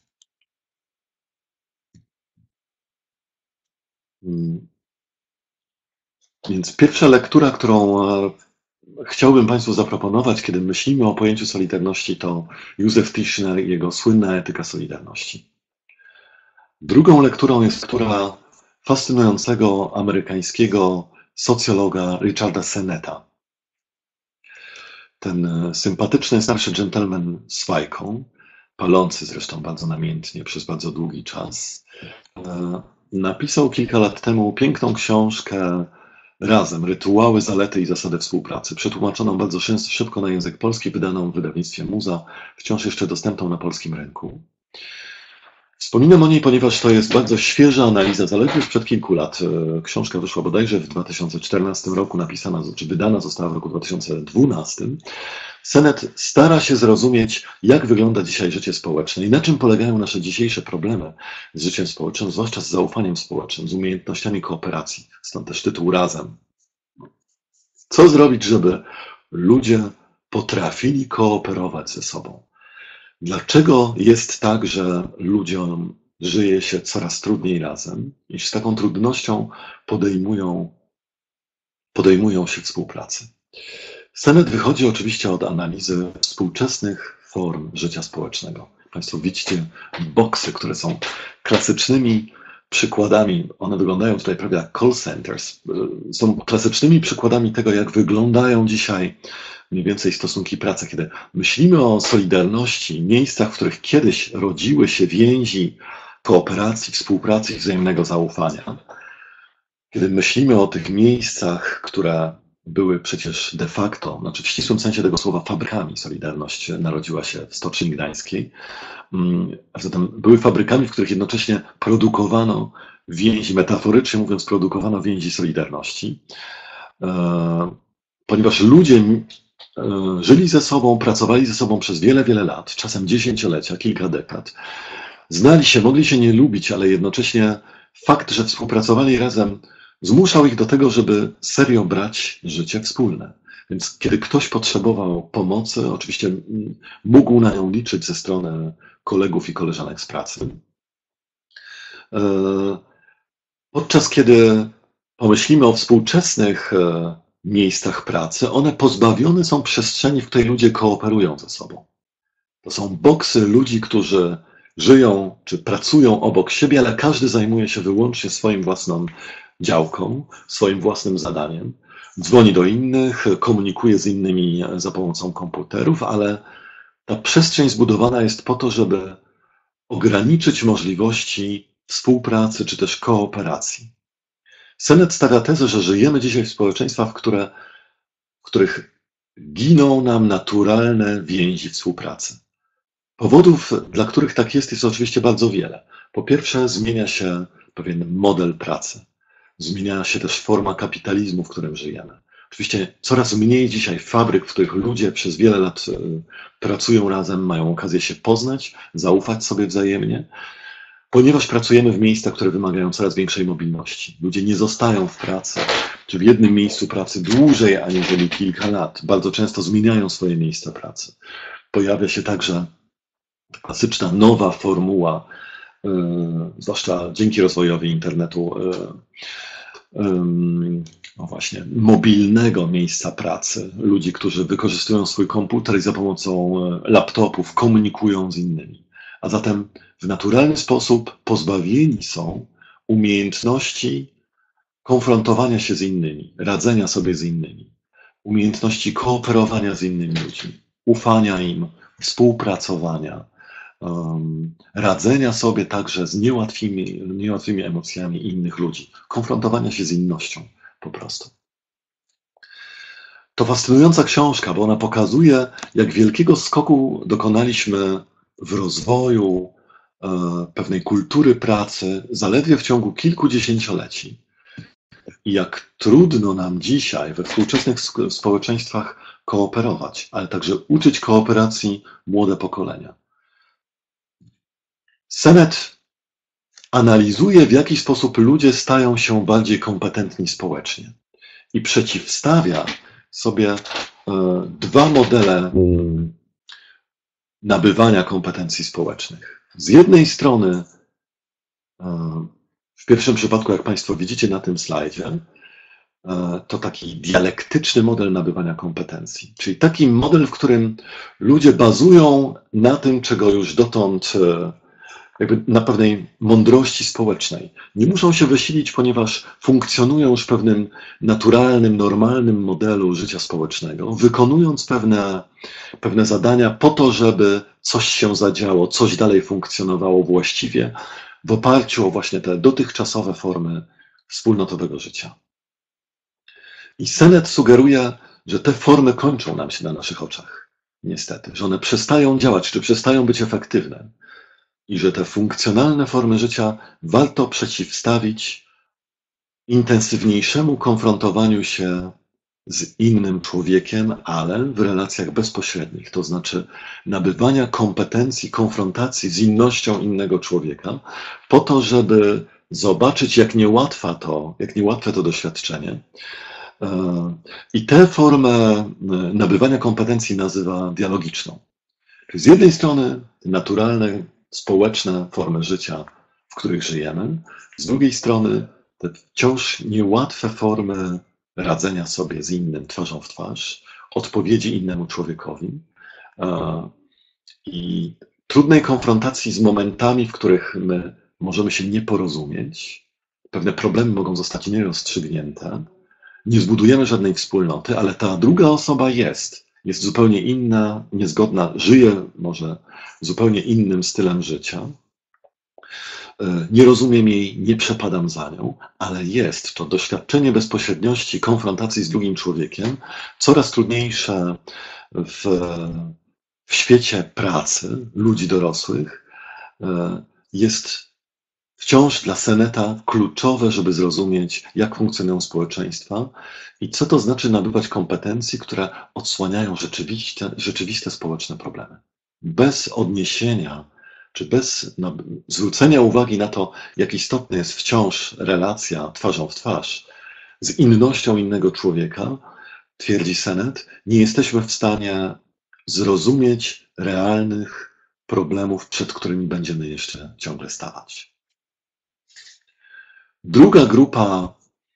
Więc pierwsza lektura, którą chciałbym Państwu zaproponować, kiedy myślimy o pojęciu solidarności, to Józef Tischner i jego słynna etyka solidarności. Drugą lekturą jest lektura fascynującego amerykańskiego socjologa Richarda Seneta. Ten sympatyczny starszy dżentelmen z fajką, palący zresztą bardzo namiętnie przez bardzo długi czas, napisał kilka lat temu piękną książkę Razem, rytuały, zalety i zasady współpracy, przetłumaczoną bardzo szybko na język polski, wydaną w wydawnictwie Muza, wciąż jeszcze dostępną na polskim rynku. Wspominam o niej, ponieważ to jest bardzo świeża analiza, zaledwie sprzed kilku lat. Książka wyszła bodajże w 2014 roku, napisana, czy wydana została w roku 2012. Sennett stara się zrozumieć, jak wygląda dzisiaj życie społeczne i na czym polegają nasze dzisiejsze problemy z życiem społecznym, zwłaszcza z zaufaniem społecznym, z umiejętnościami kooperacji. Stąd też tytuł Razem. Co zrobić, żeby ludzie potrafili kooperować ze sobą? Dlaczego jest tak, że ludziom żyje się coraz trudniej razem i z taką trudnością podejmują się współpracy? Sennett wychodzi oczywiście od analizy współczesnych form życia społecznego. Państwo widzicie boksy, które są klasycznymi przykładami. One wyglądają tutaj prawie jak call centers. Są klasycznymi przykładami tego, jak wyglądają dzisiaj mniej więcej stosunki pracy. Kiedy myślimy o solidarności, miejscach, w których kiedyś rodziły się więzi kooperacji, współpracy i wzajemnego zaufania. Kiedy myślimy o tych miejscach, które były przecież de facto, znaczy w ścisłym sensie tego słowa, fabrykami. Solidarność narodziła się w Stoczni Gdańskiej, a zatem były fabrykami, w których jednocześnie produkowano więzi, metaforycznie mówiąc, produkowano więzi solidarności, ponieważ ludzie żyli ze sobą, pracowali ze sobą przez wiele, wiele lat, czasem dziesięciolecia, kilka dekad. Znali się, mogli się nie lubić, ale jednocześnie fakt, że współpracowali razem, zmuszał ich do tego, żeby serio brać życie wspólne. Więc kiedy ktoś potrzebował pomocy, oczywiście mógł na nią liczyć ze strony kolegów i koleżanek z pracy. Podczas kiedy pomyślimy o współczesnych miejscach pracy, one pozbawione są przestrzeni, w której ludzie kooperują ze sobą. To są boksy ludzi, którzy żyją czy pracują obok siebie, ale każdy zajmuje się wyłącznie swoim własną działką, swoim własnym zadaniem. Dzwoni do innych, komunikuje z innymi za pomocą komputerów, ale ta przestrzeń zbudowana jest po to, żeby ograniczyć możliwości współpracy czy też kooperacji. Sennett stawia tezę, że żyjemy dzisiaj w społeczeństwach, w których giną nam naturalne więzi współpracy. Powodów, dla których tak jest oczywiście bardzo wiele. Po pierwsze, zmienia się pewien model pracy. Zmienia się też forma kapitalizmu, w którym żyjemy. Oczywiście coraz mniej dzisiaj fabryk, w których ludzie przez wiele lat pracują razem, mają okazję się poznać, zaufać sobie wzajemnie, ponieważ pracujemy w miejscach, które wymagają coraz większej mobilności. Ludzie nie zostają w pracy, czy w jednym miejscu pracy dłużej aniżeli kilka lat. Bardzo często zmieniają swoje miejsca pracy. Pojawia się także klasyczna, nowa formuła, zwłaszcza dzięki rozwojowi internetu, no właśnie, mobilnego miejsca pracy. Ludzi, którzy wykorzystują swój komputer i za pomocą laptopów komunikują z innymi. A zatem w naturalny sposób pozbawieni są umiejętności konfrontowania się z innymi, radzenia sobie z innymi, umiejętności kooperowania z innymi ludźmi, ufania im, współpracowania, radzenia sobie także z niełatwymi emocjami innych ludzi, konfrontowania się z innością po prostu. To fascynująca książka, bo ona pokazuje, jak wielkiego skoku dokonaliśmy w rozwoju pewnej kultury pracy zaledwie w ciągu kilku dziesięcioleci. I jak trudno nam dzisiaj we współczesnych społeczeństwach kooperować, ale także uczyć kooperacji młode pokolenia. Sennett analizuje, w jaki sposób ludzie stają się bardziej kompetentni społecznie i przeciwstawia sobie dwa modele nabywania kompetencji społecznych. Z jednej strony, w pierwszym przypadku, jak Państwo widzicie na tym slajdzie, to taki dialektyczny model nabywania kompetencji, czyli taki model, w którym ludzie bazują na tym, czego już dotąd, jakby na pewnej mądrości społecznej. Nie muszą się wysilić, ponieważ funkcjonują już w pewnym naturalnym, normalnym modelu życia społecznego, wykonując pewne zadania po to, żeby coś się zadziało, coś dalej funkcjonowało właściwie w oparciu o właśnie te dotychczasowe formy wspólnotowego życia. I Sennett sugeruje, że te formy kończą nam się na naszych oczach, niestety, że one przestają działać, czy przestają być efektywne, i że te funkcjonalne formy życia warto przeciwstawić intensywniejszemu konfrontowaniu się z innym człowiekiem, ale w relacjach bezpośrednich, to znaczy nabywania kompetencji konfrontacji z innością innego człowieka, po to, żeby zobaczyć, jak niełatwe to doświadczenie. I tę formę nabywania kompetencji nazywa dialogiczną. Czyli z jednej strony naturalne, społeczne formy życia, w których żyjemy, z drugiej strony te wciąż niełatwe formy radzenia sobie z innym twarzą w twarz, odpowiedzi innemu człowiekowi i trudnej konfrontacji z momentami, w których my możemy się nie porozumieć, pewne problemy mogą zostać nierozstrzygnięte, nie zbudujemy żadnej wspólnoty, ale ta druga osoba jest zupełnie inna, niezgodna, żyje może zupełnie innym stylem życia. Nie rozumiem jej, nie przepadam za nią, ale jest to doświadczenie bezpośredniości, konfrontacji z drugim człowiekiem, coraz trudniejsze w świecie pracy ludzi dorosłych. Jest wciąż dla Seneta kluczowe, żeby zrozumieć, jak funkcjonują społeczeństwa i co to znaczy nabywać kompetencji, które odsłaniają rzeczywiste społeczne problemy. Bez odniesienia, czy bez zwrócenia uwagi na to, jak istotna jest wciąż relacja twarzą w twarz z innością innego człowieka, twierdzi Senet, nie jesteśmy w stanie zrozumieć realnych problemów, przed którymi będziemy jeszcze ciągle stawać. Druga grupa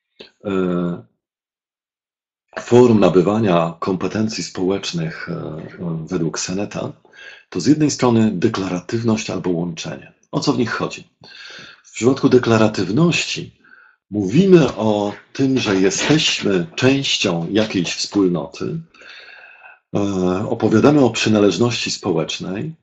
form nabywania kompetencji społecznych według Seneta to z jednej strony deklaratywność albo łączenie. O co w nich chodzi? W przypadku deklaratywności mówimy o tym, że jesteśmy częścią jakiejś wspólnoty, opowiadamy o przynależności społecznej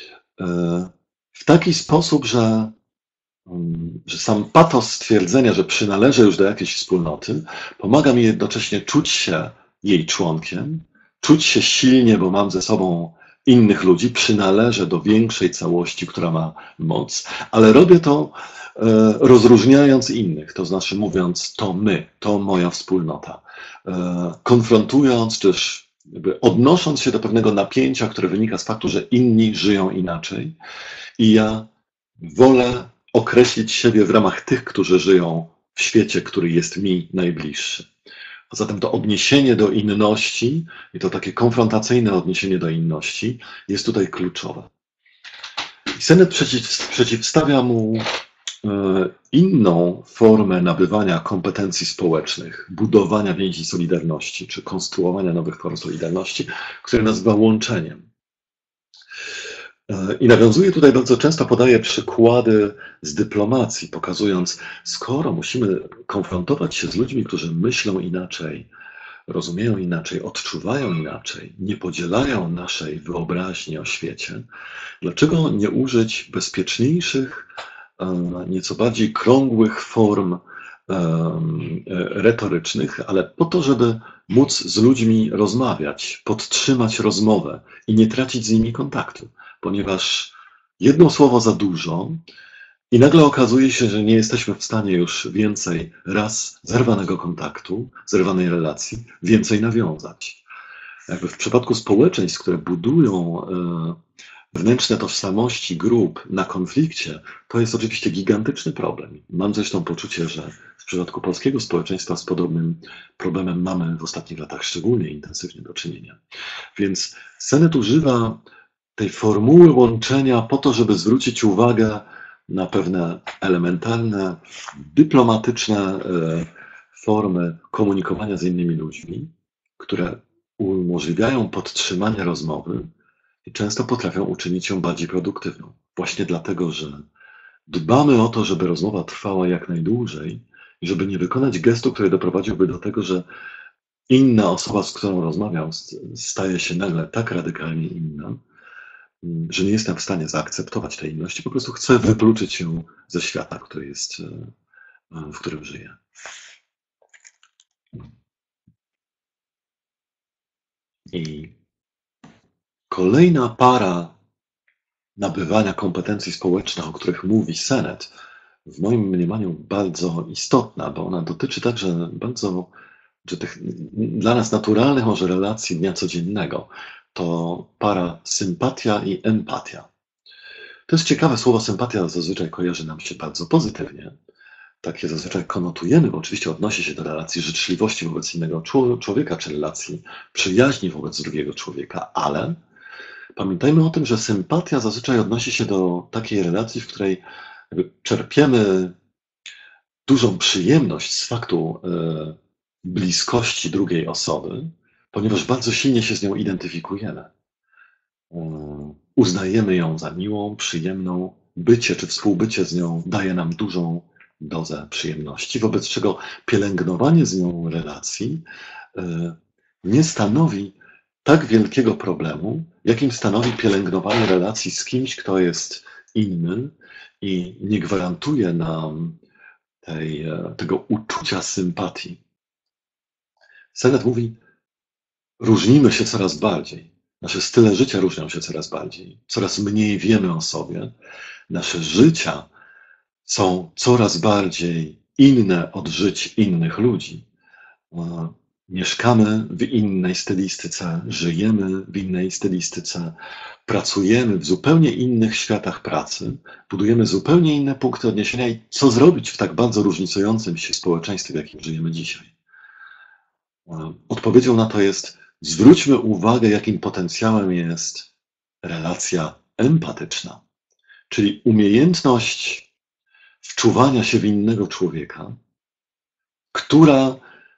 w taki sposób, że sam patos stwierdzenia, że przynależę już do jakiejś wspólnoty, pomaga mi jednocześnie czuć się jej członkiem, czuć się silnie, bo mam ze sobą innych ludzi, przynależę do większej całości, która ma moc, ale robię to rozróżniając innych, to znaczy mówiąc to my, to moja wspólnota, konfrontując też jakby odnosząc się do pewnego napięcia, które wynika z faktu, że inni żyją inaczej i ja wolę określić siebie w ramach tych, którzy żyją w świecie, który jest mi najbliższy. A zatem to odniesienie do inności i to takie konfrontacyjne odniesienie do inności jest tutaj kluczowe. I Senet przeciwstawia mu inną formę nabywania kompetencji społecznych, budowania więzi solidarności, czy konstruowania nowych form solidarności, które nazywa łączeniem. I nawiązuje tutaj bardzo często, podaje przykłady z dyplomacji, pokazując, skoro musimy konfrontować się z ludźmi, którzy myślą inaczej, rozumieją inaczej, odczuwają inaczej, nie podzielają naszej wyobraźni o świecie, dlaczego nie użyć bezpieczniejszych, nieco bardziej krągłych form retorycznych, ale po to, żeby móc z ludźmi rozmawiać, podtrzymać rozmowę i nie tracić z nimi kontaktu, ponieważ jedno słowo za dużo i nagle okazuje się, że nie jesteśmy w stanie już więcej raz zerwanego kontaktu, zerwanej relacji, więcej nawiązać. Jakby w przypadku społeczeństw, które budują wewnętrzne tożsamości grup na konflikcie, to jest oczywiście gigantyczny problem. Mam zresztą poczucie, że w przypadku polskiego społeczeństwa z podobnym problemem mamy w ostatnich latach szczególnie intensywnie do czynienia. Więc Senet używa tej formuły łączenia po to, żeby zwrócić uwagę na pewne elementarne, dyplomatyczne formy komunikowania z innymi ludźmi, które umożliwiają podtrzymanie rozmowy i często potrafią uczynić ją bardziej produktywną. Właśnie dlatego, że dbamy o to, żeby rozmowa trwała jak najdłużej i żeby nie wykonać gestu, który doprowadziłby do tego, że inna osoba, z którą rozmawiam, staje się nagle tak radykalnie inna, że nie jestem w stanie zaakceptować tej inności, po prostu chcę wykluczyć ją ze świata, który jest, w którym żyję. I kolejna para nabywania kompetencji społecznych, o których mówi Sennett, w moim mniemaniu bardzo istotna, bo ona dotyczy także bardzo, czy tych dla nas naturalnych może relacji dnia codziennego. To para sympatia i empatia. To jest ciekawe, słowo sympatia zazwyczaj kojarzy nam się bardzo pozytywnie. Takie zazwyczaj konotujemy, bo oczywiście odnosi się do relacji życzliwości wobec innego człowieka, czy relacji przyjaźni wobec drugiego człowieka, ale pamiętajmy o tym, że sympatia zazwyczaj odnosi się do takiej relacji, w której czerpiemy dużą przyjemność z faktu bliskości drugiej osoby, ponieważ bardzo silnie się z nią identyfikujemy. Uznajemy ją za miłą, przyjemną. Bycie czy współbycie z nią daje nam dużą dozę przyjemności, wobec czego pielęgnowanie z nią relacji nie stanowi tak wielkiego problemu, jakim stanowi pielęgnowanie relacji z kimś, kto jest inny i nie gwarantuje nam tego uczucia sympatii. Sennett mówi, różnimy się coraz bardziej. Nasze style życia różnią się coraz bardziej. Coraz mniej wiemy o sobie. Nasze życia są coraz bardziej inne od żyć innych ludzi. Mieszkamy w innej stylistyce, żyjemy w innej stylistyce, pracujemy w zupełnie innych światach pracy, budujemy zupełnie inne punkty odniesienia i co zrobić w tak bardzo różnicującym się społeczeństwie, w jakim żyjemy dzisiaj. Odpowiedzią na to jest, zwróćmy uwagę, jakim potencjałem jest relacja empatyczna, czyli umiejętność wczuwania się w innego człowieka, która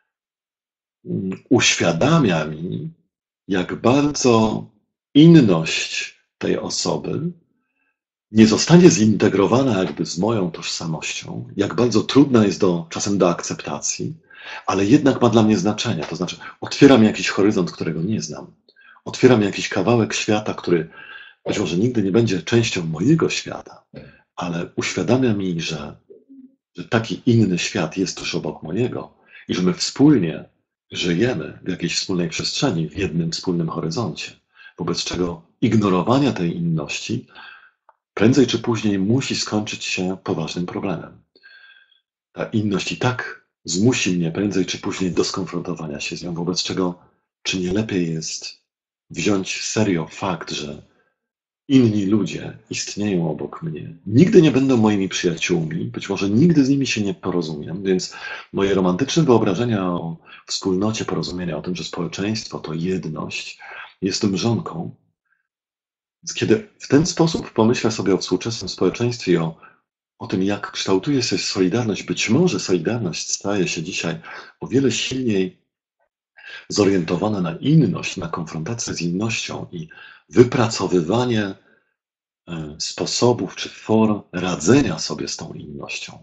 uświadamia mi, jak bardzo inność tej osoby nie zostanie zintegrowana jakby z moją tożsamością, jak bardzo trudna jest czasem do akceptacji, ale jednak ma dla mnie znaczenie. To znaczy, otwiera mi jakiś horyzont, którego nie znam. Otwiera mi jakiś kawałek świata, który być może nigdy nie będzie częścią mojego świata, ale uświadamia mi, że taki inny świat jest tuż obok mojego i że my wspólnie żyjemy w jakiejś wspólnej przestrzeni, w jednym wspólnym horyzoncie, wobec czego ignorowanie tej inności prędzej czy później musi skończyć się poważnym problemem. Ta inność i tak zmusi mnie prędzej czy później do skonfrontowania się z nią, wobec czego czy nie lepiej jest wziąć serio fakt, że inni ludzie istnieją obok mnie, nigdy nie będą moimi przyjaciółmi, być może nigdy z nimi się nie porozumiem, więc moje romantyczne wyobrażenia o wspólnocie porozumienia, o tym, że społeczeństwo to jedność, jest mrzonką. Więc kiedy w ten sposób pomyślę sobie o współczesnym społeczeństwie i o tym, jak kształtuje się solidarność, być może solidarność staje się dzisiaj o wiele silniej zorientowana na inność, na konfrontację z innością i wypracowywanie sposobów czy form radzenia sobie z tą innością.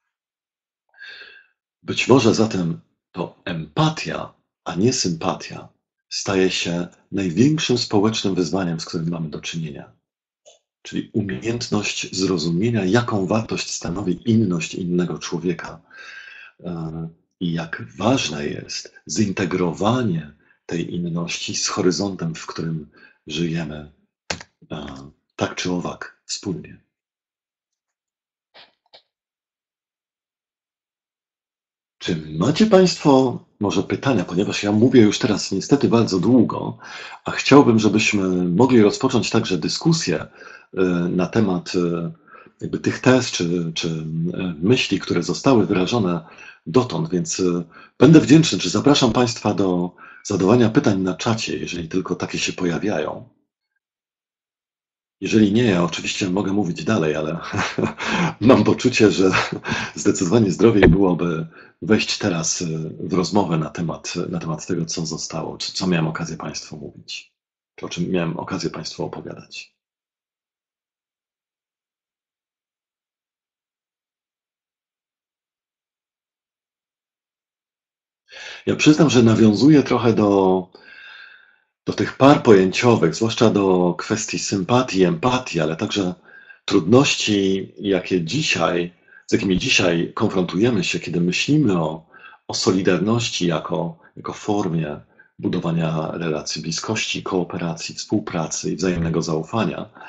Być może zatem to empatia, a nie sympatia, staje się największym społecznym wyzwaniem, z którym mamy do czynienia. Czyli umiejętność zrozumienia, jaką wartość stanowi inność innego człowieka i jak ważne jest zintegrowanie tej inności z horyzontem, w którym żyjemy tak czy owak wspólnie. Czy macie Państwo może pytania, ponieważ ja mówię już teraz niestety bardzo długo, a chciałbym, żebyśmy mogli rozpocząć także dyskusję na temat jakby tych tez czy myśli, które zostały wyrażone dotąd, więc będę wdzięczny, czy zapraszam Państwa do zadawania pytań na czacie, jeżeli tylko takie się pojawiają. Jeżeli nie, ja oczywiście mogę mówić dalej, ale mam poczucie, że zdecydowanie zdrowiej byłoby wejść teraz w rozmowę na temat tego, co zostało, czy co miałem okazję Państwu mówić, czy o czym miałem okazję Państwu opowiadać. Ja przyznam, że nawiązuję trochę do tych par pojęciowych, zwłaszcza do kwestii sympatii, empatii, ale także trudności, z jakimi dzisiaj konfrontujemy się, kiedy myślimy o solidarności jako formie budowania relacji bliskości, kooperacji, współpracy i wzajemnego zaufania,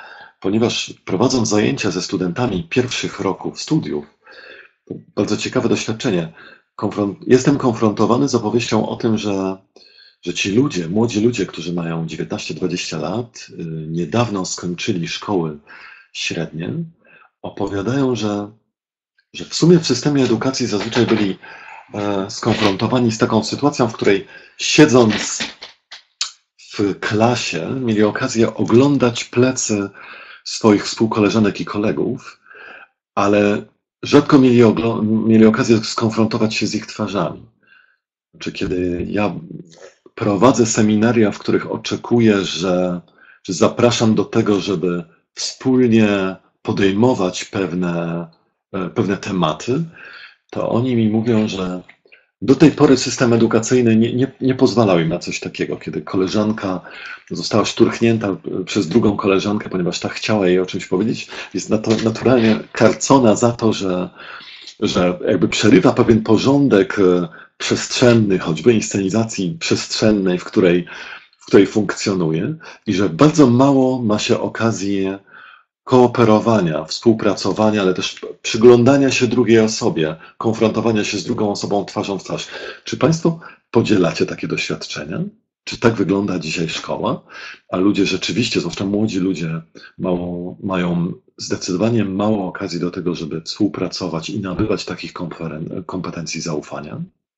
ponieważ prowadząc zajęcia ze studentami pierwszych roków studiów, to bardzo ciekawe doświadczenie. Jestem konfrontowany z opowieścią o tym, że ci ludzie, młodzi ludzie, którzy mają 19-20 lat, niedawno skończyli szkoły średnie, opowiadają, że w sumie w systemie edukacji zazwyczaj byli skonfrontowani z taką sytuacją, w której siedząc w klasie mieli okazję oglądać plecy swoich współkoleżanek i kolegów, ale rzadko mieli okazję skonfrontować się z ich twarzami. Czy kiedy ja prowadzę seminaria, w których oczekuję, że zapraszam do tego, żeby wspólnie podejmować pewne tematy, to oni mi mówią, że do tej pory system edukacyjny nie pozwalał im na coś takiego, kiedy koleżanka została szturchnięta przez drugą koleżankę, ponieważ ta chciała jej o czymś powiedzieć, jest naturalnie karcona za to, że jakby przerywa pewien porządek przestrzenny, choćby inscenizacji przestrzennej, w której funkcjonuje i że bardzo mało ma się okazję kooperowania, współpracowania, ale też przyglądania się drugiej osobie, konfrontowania się z drugą osobą twarzą w twarz. Czy Państwo podzielacie takie doświadczenia? Czy tak wygląda dzisiaj szkoła? A ludzie rzeczywiście, zwłaszcza młodzi ludzie, mają zdecydowanie mało okazji do tego, żeby współpracować i nabywać takich kompetencji zaufania?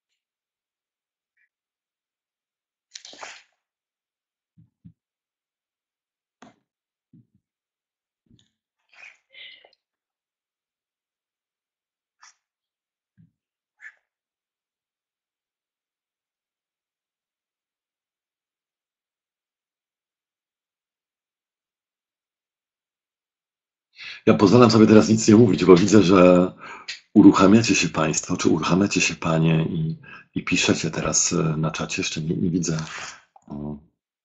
Ja pozwalam sobie teraz nic nie mówić, bo widzę, że uruchamiacie się Państwo, czy uruchamiacie się Panie i piszecie teraz na czacie. Jeszcze nie widzę. O.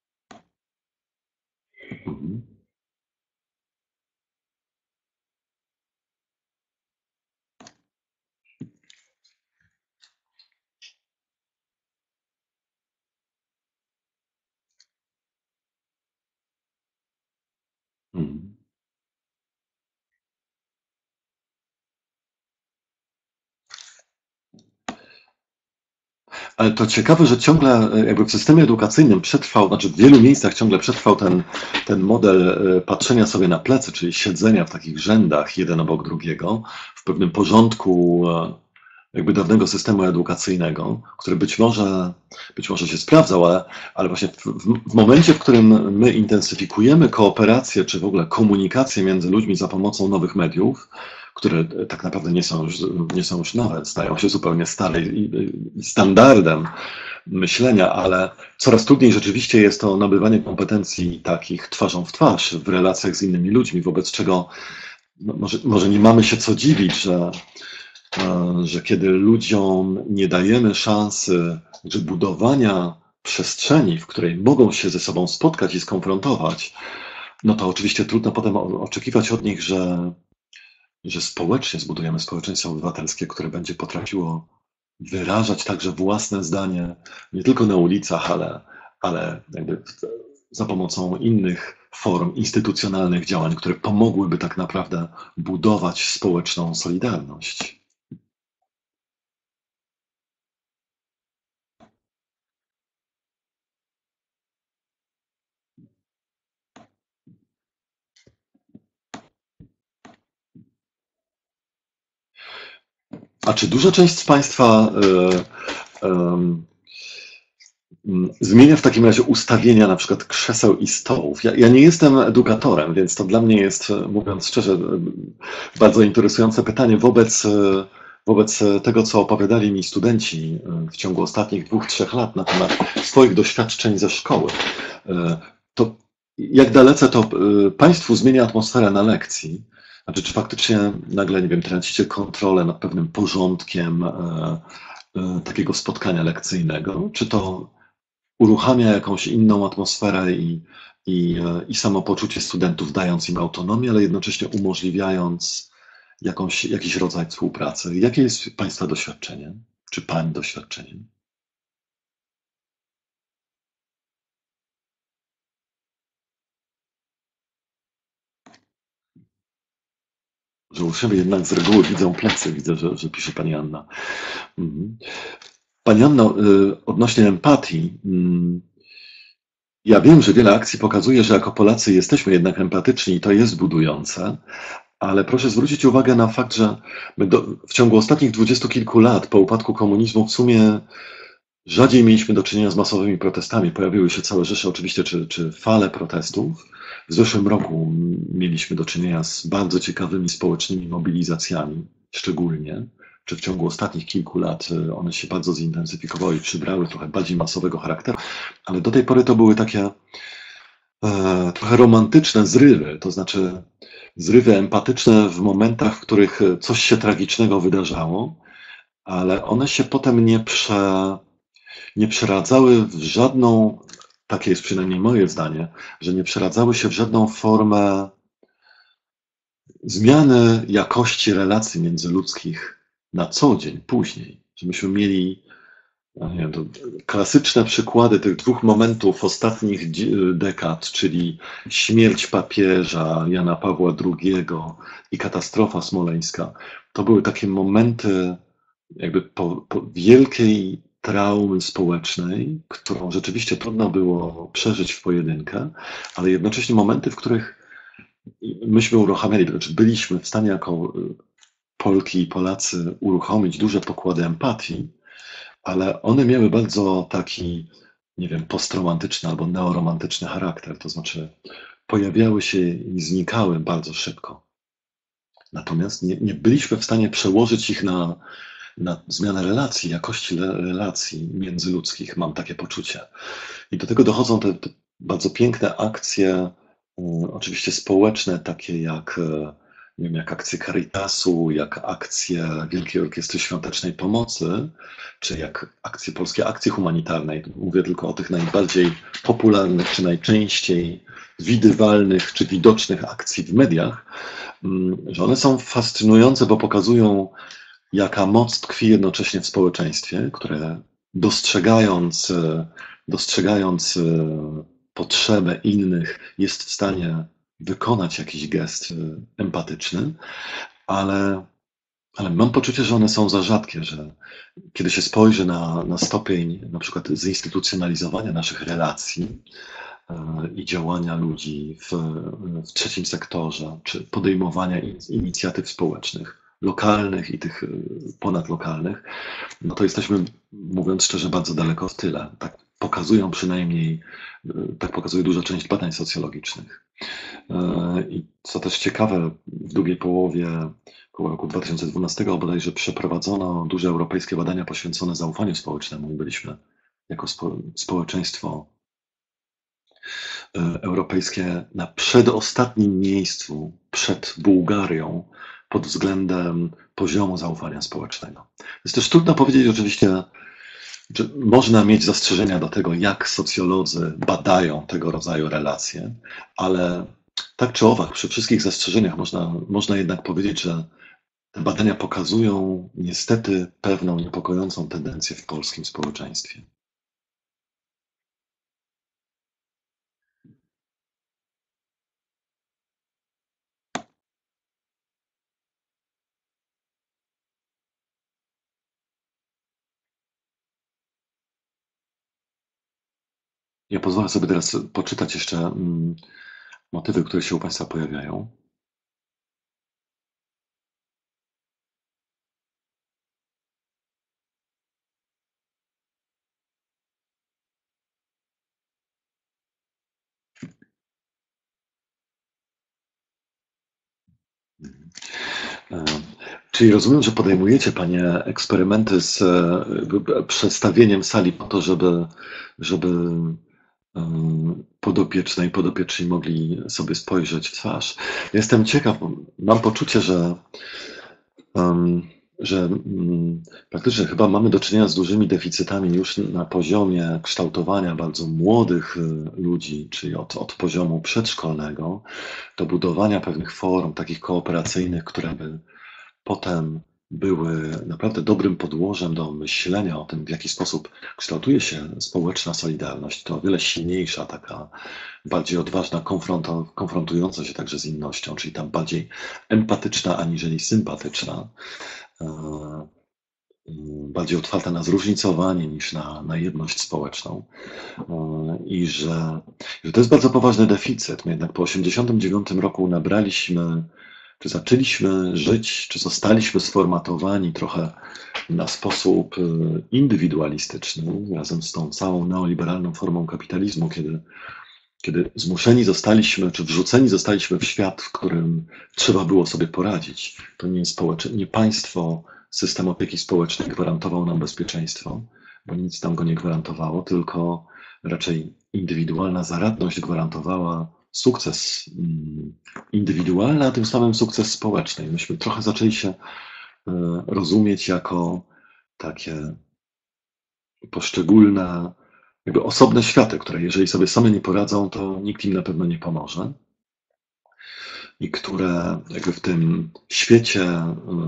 Mhm. Mhm. Ale to ciekawe, że ciągle jakby w systemie edukacyjnym przetrwał, znaczy w wielu miejscach ciągle przetrwał ten model patrzenia sobie na plecy, czyli siedzenia w takich rzędach jeden obok drugiego, w pewnym porządku jakby dawnego systemu edukacyjnego, który być może się sprawdzał, ale właśnie w momencie, w którym my intensyfikujemy kooperację, czy w ogóle komunikację między ludźmi za pomocą nowych mediów, które tak naprawdę nie są już nowe, stają się zupełnie stare i standardem myślenia, ale coraz trudniej rzeczywiście jest to nabywanie kompetencji takich twarzą w twarz w relacjach z innymi ludźmi, wobec czego no, może nie mamy się co dziwić, że kiedy ludziom nie dajemy szansy budowania przestrzeni, w której mogą się ze sobą spotkać i skonfrontować, no to oczywiście trudno potem oczekiwać od nich, że społecznie zbudujemy społeczeństwo obywatelskie, które będzie potrafiło wyrażać także własne zdanie nie tylko na ulicach, ale jakby za pomocą innych form instytucjonalnych działań, które pomogłyby tak naprawdę budować społeczną solidarność. A czy duża część z Państwa zmienia w takim razie ustawienia na przykład krzeseł i stołów? Ja nie jestem edukatorem, więc to dla mnie jest, mówiąc szczerze, bardzo interesujące pytanie wobec tego, co opowiadali mi studenci w ciągu ostatnich 2-3 lat na temat swoich doświadczeń ze szkoły. To jak dalece to Państwu zmienia atmosferę na lekcji? Znaczy, czy faktycznie nagle, nie wiem, tracicie kontrolę nad pewnym porządkiem takiego spotkania lekcyjnego? Czy to uruchamia jakąś inną atmosferę i samopoczucie studentów, dając im autonomię, ale jednocześnie umożliwiając jakiś rodzaj współpracy? Jakie jest Państwa doświadczenie? Czy Pani doświadczenie? że uczniowie jednak z reguły widzą plecy. Widzę, że pisze pani Anna. Mhm. Pani Anno, odnośnie empatii, ja wiem, że wiele akcji pokazuje, że jako Polacy jesteśmy jednak empatyczni i to jest budujące, ale proszę zwrócić uwagę na fakt, że my w ciągu ostatnich 20 kilku lat po upadku komunizmu w sumie rzadziej mieliśmy do czynienia z masowymi protestami. Pojawiły się całe rzesze oczywiście, czy fale protestów. W zeszłym roku mieliśmy do czynienia z bardzo ciekawymi społecznymi mobilizacjami, szczególnie, czy w ciągu ostatnich kilku lat one się bardzo zintensyfikowały i przybrały trochę bardziej masowego charakteru, ale do tej pory to były takie trochę romantyczne zrywy, to znaczy zrywy empatyczne w momentach, w których coś się tragicznego wydarzało, ale one się potem nie przeradzały w żadną, takie jest przynajmniej moje zdanie, że nie przeradzały się w żadną formę zmiany jakości relacji międzyludzkich na co dzień, później. Że myśmy mieli, no nie wiem, to klasyczne przykłady tych dwóch momentów ostatnich dekad, czyli śmierć papieża Jana Pawła II i katastrofa smoleńska. To były takie momenty jakby po wielkiej traumy społecznej, którą rzeczywiście trudno było przeżyć w pojedynkę, ale jednocześnie momenty, w których myśmy uruchamiali, to znaczy byliśmy w stanie jako Polki i Polacy uruchomić duże pokłady empatii, ale one miały bardzo taki, nie wiem, postromantyczny albo neoromantyczny charakter, to znaczy pojawiały się i znikały bardzo szybko. Natomiast nie byliśmy w stanie przełożyć ich na zmianę relacji, jakości relacji międzyludzkich, mam takie poczucie. I do tego dochodzą te bardzo piękne akcje, oczywiście społeczne, takie jak, nie wiem, jak akcje Caritasu, jak akcje Wielkiej Orkiestry Świątecznej Pomocy, czy jak akcje polskie akcji humanitarnej. Mówię tylko o tych najbardziej popularnych, czy najczęściej widywalnych, czy widocznych akcji w mediach, że one są fascynujące, bo pokazują, jaka moc tkwi jednocześnie w społeczeństwie, które dostrzegając potrzebę innych, jest w stanie wykonać jakiś gest empatyczny, ale mam poczucie, że one są za rzadkie, że kiedy się spojrzy na stopień na przykład zinstytucjonalizowania naszych relacji i działania ludzi w trzecim sektorze, czy podejmowania inicjatyw społecznych, lokalnych i tych ponadlokalnych, no to jesteśmy, mówiąc szczerze, bardzo daleko w tyle. Tak pokazują przynajmniej, tak pokazuje duża część badań socjologicznych. I co też ciekawe, w drugiej połowie około roku 2012 bodajże przeprowadzono duże europejskie badania poświęcone zaufaniu społecznemu i byliśmy jako społeczeństwo europejskie na przedostatnim miejscu przed Bułgarią pod względem poziomu zaufania społecznego. Jest też trudno powiedzieć oczywiście, że można mieć zastrzeżenia do tego, jak socjolodzy badają tego rodzaju relacje, ale tak czy owak, przy wszystkich zastrzeżeniach można jednak powiedzieć, że te badania pokazują niestety pewną niepokojącą tendencję w polskim społeczeństwie. Ja pozwolę sobie teraz poczytać jeszcze motywy, które się u Państwa pojawiają. Czyli rozumiem, że podejmujecie Panie eksperymenty z przestawieniem sali po to, żeby podopieczne i podopieczni mogli sobie spojrzeć w twarz. Jestem ciekaw, bo mam poczucie, że praktycznie chyba mamy do czynienia z dużymi deficytami już na poziomie kształtowania bardzo młodych ludzi, czyli od poziomu przedszkolnego do budowania pewnych form takich kooperacyjnych, które by potem były naprawdę dobrym podłożem do myślenia o tym, w jaki sposób kształtuje się społeczna solidarność, to o wiele silniejsza, taka bardziej odważna, konfrontująca się także z innością, czyli tam bardziej empatyczna aniżeli sympatyczna, e, bardziej otwarta na zróżnicowanie niż na jedność społeczną. I że to jest bardzo poważny deficyt. My jednak po 1989 roku nabraliśmy, czy zaczęliśmy żyć, czy zostaliśmy sformatowani trochę na sposób indywidualistyczny, razem z tą całą neoliberalną formą kapitalizmu, kiedy zmuszeni zostaliśmy, czy wrzuceni zostaliśmy w świat, w którym trzeba było sobie poradzić. To nie państwo, system opieki społecznej gwarantował nam bezpieczeństwo, bo nic nam go nie gwarantowało, tylko raczej indywidualna zaradność gwarantowała sukces indywidualny, a tym samym sukces społeczny. I myśmy trochę zaczęli się rozumieć jako takie poszczególne, jakby osobne światy, które jeżeli sobie same nie poradzą, to nikt im na pewno nie pomoże. I które jakby w tym świecie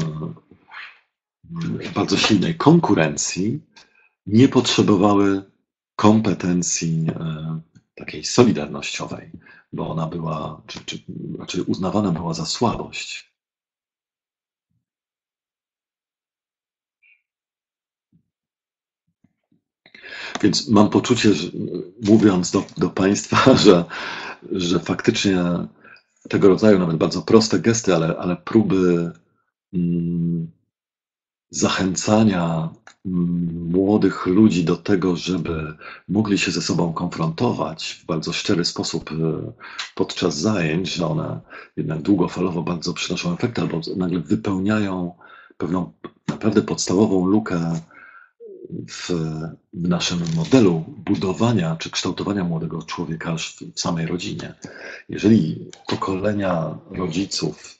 bardzo silnej konkurencji nie potrzebowały kompetencji takiej solidarnościowej, bo ona była, czy raczej uznawana była za słabość. Więc mam poczucie, że, mówiąc do Państwa, że faktycznie tego rodzaju nawet bardzo proste gesty, ale próby zachęcania młodych ludzi do tego, żeby mogli się ze sobą konfrontować w bardzo szczery sposób podczas zajęć, że one jednak długofalowo bardzo przynoszą efekt, albo nagle wypełniają pewną naprawdę podstawową lukę w naszym modelu budowania czy kształtowania młodego człowieka aż w samej rodzinie. Jeżeli pokolenia rodziców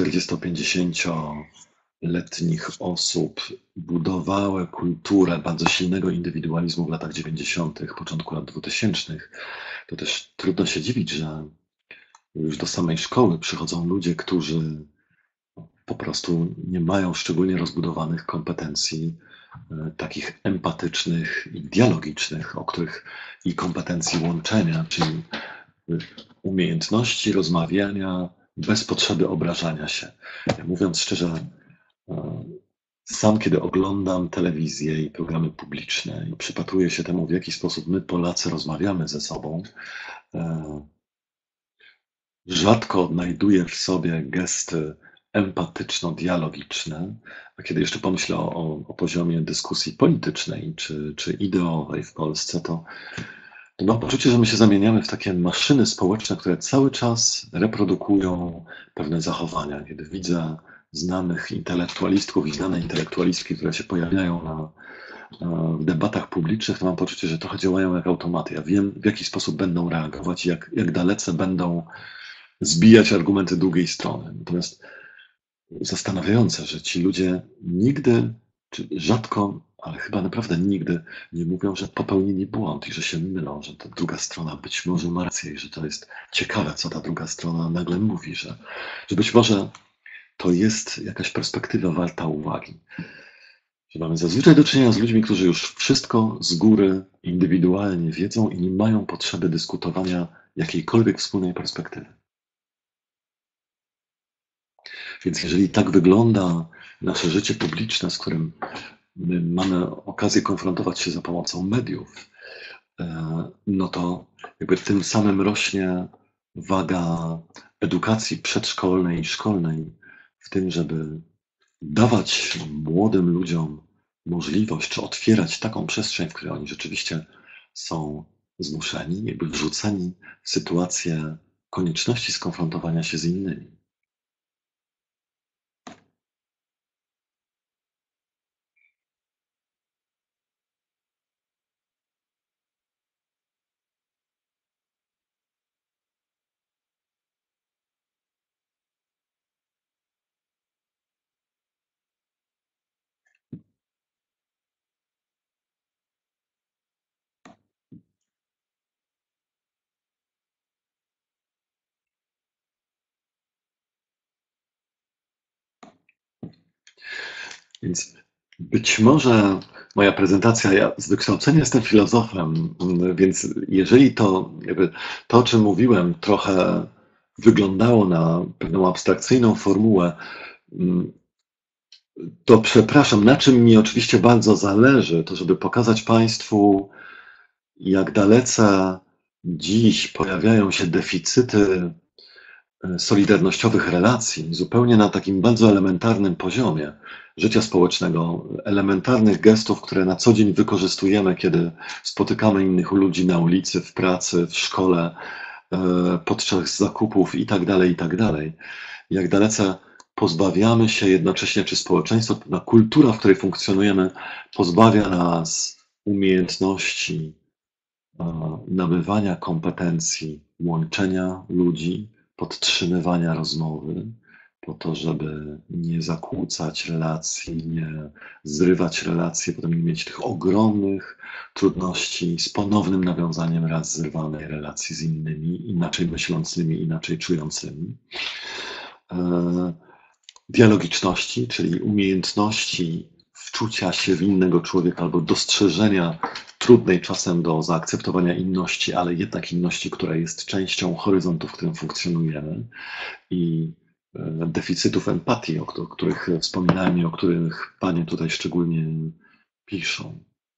40-50-letnich osób budowały kulturę bardzo silnego indywidualizmu w latach 90., początku lat 2000, to też trudno się dziwić, że już do samej szkoły przychodzą ludzie, którzy po prostu nie mają szczególnie rozbudowanych kompetencji takich empatycznych i dialogicznych, o których i kompetencji łączenia, czyli umiejętności rozmawiania bez potrzeby obrażania się. Mówiąc szczerze, sam kiedy oglądam telewizję i programy publiczne i przypatruję się temu, w jaki sposób my Polacy rozmawiamy ze sobą, rzadko odnajduję w sobie gesty empatyczno-dialogiczne, a kiedy jeszcze pomyślę o poziomie dyskusji politycznej czy ideowej w Polsce, to mam poczucie, że my się zamieniamy w takie maszyny społeczne, które cały czas reprodukują pewne zachowania. Kiedy widzę znanych intelektualistów i znane intelektualistki, które się pojawiają w debatach publicznych, to mam poczucie, że trochę działają jak automaty. Ja wiem, w jaki sposób będą reagować, jak dalece będą zbijać argumenty drugiej strony. Natomiast zastanawiające, że ci ludzie nigdy, czy rzadko, ale chyba naprawdę nigdy nie mówią, że popełnili błąd i że się mylą, że ta druga strona być może ma rację i że to jest ciekawe, co ta druga strona nagle mówi, że być może to jest jakaś perspektywa warta uwagi. Że mamy zazwyczaj do czynienia z ludźmi, którzy już wszystko z góry indywidualnie wiedzą i nie mają potrzeby dyskutowania jakiejkolwiek wspólnej perspektywy. Więc jeżeli tak wygląda nasze życie publiczne, z którym my mamy okazję konfrontować się za pomocą mediów, no to jakby tym samym rośnie waga edukacji przedszkolnej i szkolnej w tym, żeby dawać młodym ludziom możliwość, czy otwierać taką przestrzeń, w której oni rzeczywiście są zmuszeni, jakby wrzuceni w sytuację konieczności skonfrontowania się z innymi. Więc być może moja prezentacja, ja z wykształcenia jestem filozofem, więc jeżeli to, to, o czym mówiłem, trochę wyglądało na pewną abstrakcyjną formułę, to przepraszam, na czym mi oczywiście bardzo zależy, to żeby pokazać Państwu, jak dalece dziś pojawiają się deficyty solidarnościowych relacji, zupełnie na takim bardzo elementarnym poziomie życia społecznego, elementarnych gestów, które na co dzień wykorzystujemy, kiedy spotykamy innych ludzi na ulicy, w pracy, w szkole, podczas zakupów i tak dalej. Jak dalece pozbawiamy się jednocześnie, czy społeczeństwo, kultura, w której funkcjonujemy, pozbawia nas umiejętności nabywania kompetencji, łączenia ludzi, podtrzymywania rozmowy, po to, żeby nie zakłócać relacji, nie zrywać relacji, potem nie mieć tych ogromnych trudności z ponownym nawiązaniem raz zrywanej relacji z innymi, inaczej myślącymi, inaczej czującymi. Dialogiczności, czyli umiejętności wczucia się w innego człowieka albo dostrzeżenia trudnej czasem do zaakceptowania inności, ale jednak inności, która jest częścią horyzontu, w którym funkcjonujemy, i deficytów empatii, o których wspominałem i o których Panie tutaj szczególnie piszą.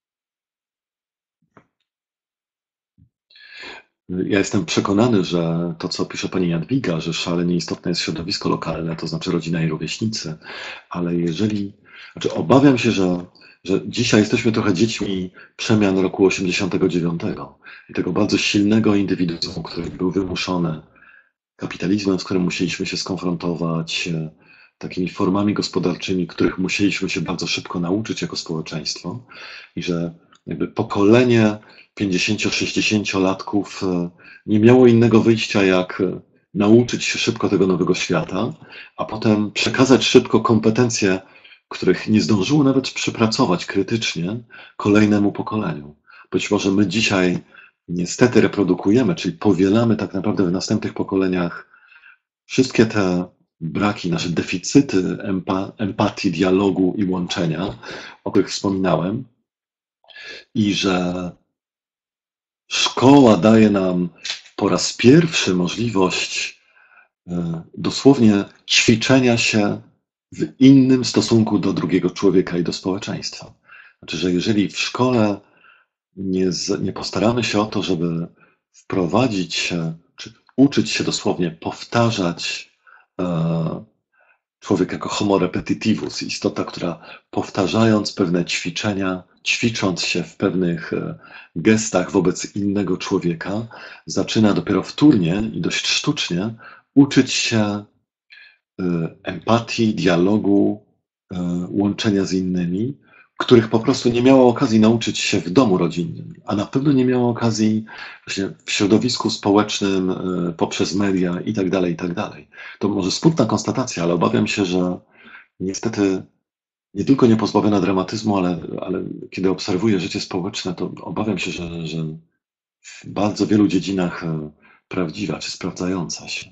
Ja jestem przekonany, że to, co pisze Pani Jadwiga, że szalenie istotne jest środowisko lokalne, to znaczy rodzina i rówieśnicy, ale obawiam się, że dzisiaj jesteśmy trochę dziećmi przemian roku 89 i tego bardzo silnego indywidualizmu, który był wymuszony kapitalizmem, z którym musieliśmy się skonfrontować, takimi formami gospodarczymi, których musieliśmy się bardzo szybko nauczyć jako społeczeństwo, i że pokolenie 50-60-latków nie miało innego wyjścia, jak nauczyć się szybko tego nowego świata, a potem przekazać szybko kompetencje, których nie zdążyło nawet przepracować krytycznie kolejnemu pokoleniu. Być może my dzisiaj niestety reprodukujemy, czyli powielamy tak naprawdę w następnych pokoleniach wszystkie te braki, nasze deficyty empatii, dialogu i łączenia, o których wspominałem, i że szkoła daje nam po raz pierwszy możliwość dosłownie ćwiczenia się w innym stosunku do drugiego człowieka i do społeczeństwa. Znaczy, że jeżeli w szkole nie postaramy się o to, żeby wprowadzić się, czy uczyć się dosłownie powtarzać człowiek jako homo repetitivus, istota, która powtarzając pewne ćwiczenia, ćwicząc się w pewnych gestach wobec innego człowieka, zaczyna dopiero wtórnie i dość sztucznie uczyć się empatii, dialogu, łączenia z innymi, których po prostu nie miała okazji nauczyć się w domu rodzinnym, a na pewno nie miała okazji właśnie w środowisku społecznym, poprzez media i tak dalej. To może smutna konstatacja, ale obawiam się, że niestety nie tylko nie pozbawiona dramatyzmu, ale kiedy obserwuję życie społeczne, to obawiam się, że w bardzo wielu dziedzinach prawdziwa czy sprawdzająca się.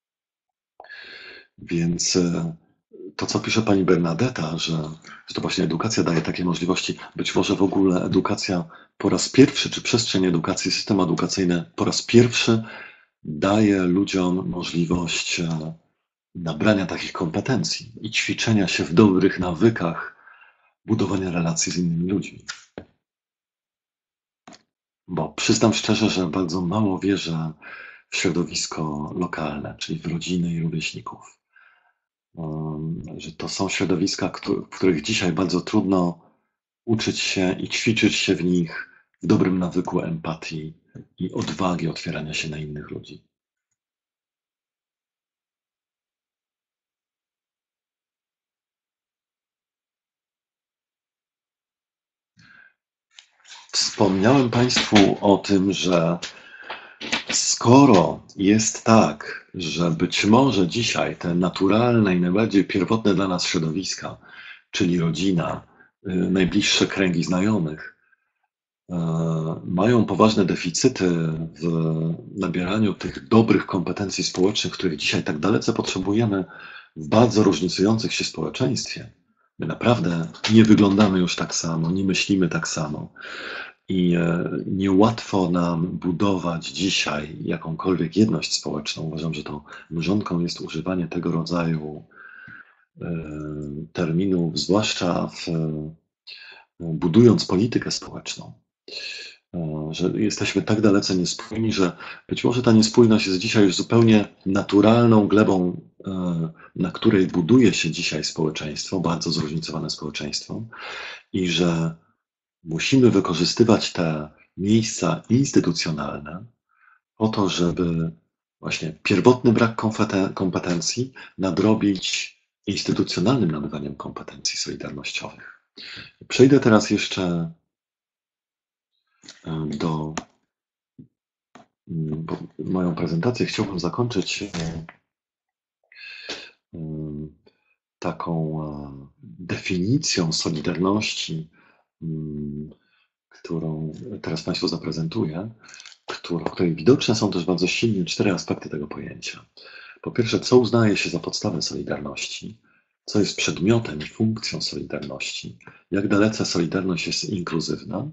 Więc to, co pisze pani Bernadetta, że to właśnie edukacja daje takie możliwości, być może w ogóle edukacja po raz pierwszy, czy przestrzeń edukacji, system edukacyjny po raz pierwszy daje ludziom możliwość nabrania takich kompetencji i ćwiczenia się w dobrych nawykach budowania relacji z innymi ludźmi. Bo przyznam szczerze, że bardzo mało wierzę w środowisko lokalne, czyli w rodziny i rówieśników. Że to są środowiska, w których dzisiaj bardzo trudno uczyć się i ćwiczyć się w nich w dobrym nawyku empatii i odwagi otwierania się na innych ludzi. Wspomniałem Państwu o tym, że skoro jest tak, że być może dzisiaj te naturalne i najbardziej pierwotne dla nas środowiska, czyli rodzina, najbliższe kręgi znajomych, mają poważne deficyty w nabieraniu tych dobrych kompetencji społecznych, których dzisiaj tak dalece potrzebujemy w bardzo różnicujących się społeczeństwie, My naprawdę nie wyglądamy już tak samo, nie myślimy tak samo i niełatwo nam budować dzisiaj jakąkolwiek jedność społeczną. Uważam, że to mrzonką jest używanie tego rodzaju terminów, zwłaszcza budując politykę społeczną. Że jesteśmy tak dalece niespójni, że być może ta niespójność jest dzisiaj już zupełnie naturalną glebą, na której buduje się dzisiaj społeczeństwo, bardzo zróżnicowane społeczeństwo, i że musimy wykorzystywać te miejsca instytucjonalne po to, żeby właśnie pierwotny brak kompetencji nadrobić instytucjonalnym nabywaniem kompetencji solidarnościowych. Przejdę teraz jeszcze bo moją prezentację chciałbym zakończyć taką definicją solidarności, którą teraz Państwu zaprezentuję, w której widoczne są też bardzo silnie 4 aspekty tego pojęcia. Po pierwsze, co uznaje się za podstawę solidarności, co jest przedmiotem i funkcją solidarności, jak dalece solidarność jest inkluzywna,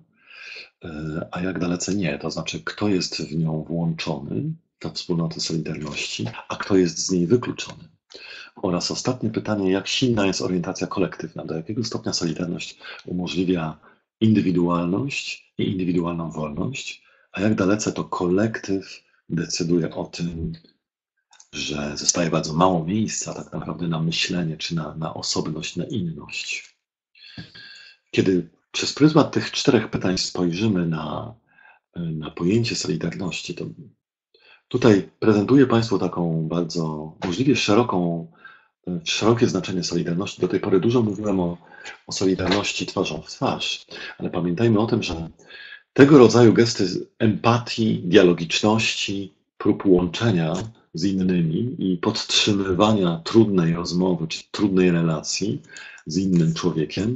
a jak dalece nie, to znaczy kto jest w nią włączony, do wspólnoty solidarności, a kto jest z niej wykluczony. Oraz ostatnie pytanie, jak silna jest orientacja kolektywna, do jakiego stopnia solidarność umożliwia indywidualność i indywidualną wolność, a jak dalece to kolektyw decyduje o tym, że zostaje bardzo mało miejsca tak naprawdę na myślenie, czy na osobność, na inność. Kiedy przez pryzmat tych 4 pytań spojrzymy na pojęcie solidarności, to tutaj prezentuję Państwu taką bardzo możliwie szerokie znaczenie solidarności. Do tej pory dużo mówiłem o solidarności twarzą w twarz, ale pamiętajmy o tym, że tego rodzaju gesty empatii, dialogiczności, prób łączenia z innymi i podtrzymywania trudnej rozmowy czy trudnej relacji z innym człowiekiem,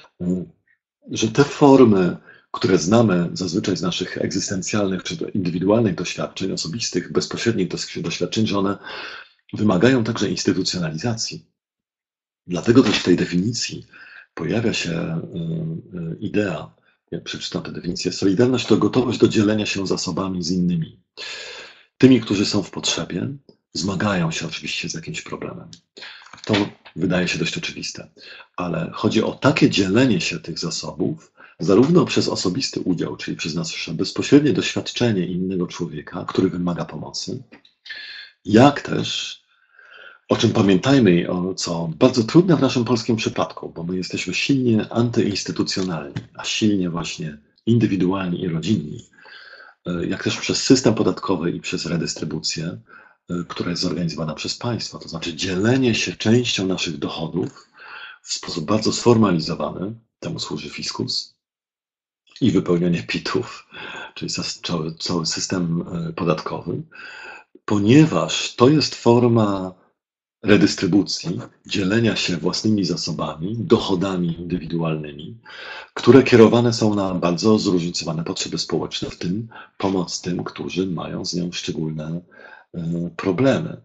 że te formy, które znamy zazwyczaj z naszych egzystencjalnych czy indywidualnych doświadczeń, osobistych, bezpośrednich doświadczeń, że one wymagają także instytucjonalizacji. Dlatego też w tej definicji pojawia się idea, jak przeczytam tę definicję, solidarność to gotowość do dzielenia się zasobami z innymi. Tymi, którzy są w potrzebie, zmagają się oczywiście z jakimś problemem. To wydaje się dość oczywiste, ale chodzi o takie dzielenie się tych zasobów, zarówno przez osobisty udział, czyli przez nasze bezpośrednie doświadczenie innego człowieka, który wymaga pomocy, jak też, o czym pamiętajmy, co bardzo trudne w naszym polskim przypadku, bo my jesteśmy silnie antyinstytucjonalni, a silnie właśnie indywidualni i rodzinni, jak też przez system podatkowy i przez redystrybucję, która jest zorganizowana przez państwo, to znaczy dzielenie się częścią naszych dochodów w sposób bardzo sformalizowany, temu służy fiskus, i wypełnianie PIT-ów, czyli cały system podatkowy, ponieważ to jest forma redystrybucji, dzielenia się własnymi zasobami, dochodami indywidualnymi, które kierowane są na bardzo zróżnicowane potrzeby społeczne, w tym pomoc tym, którzy mają z nią szczególne problemy.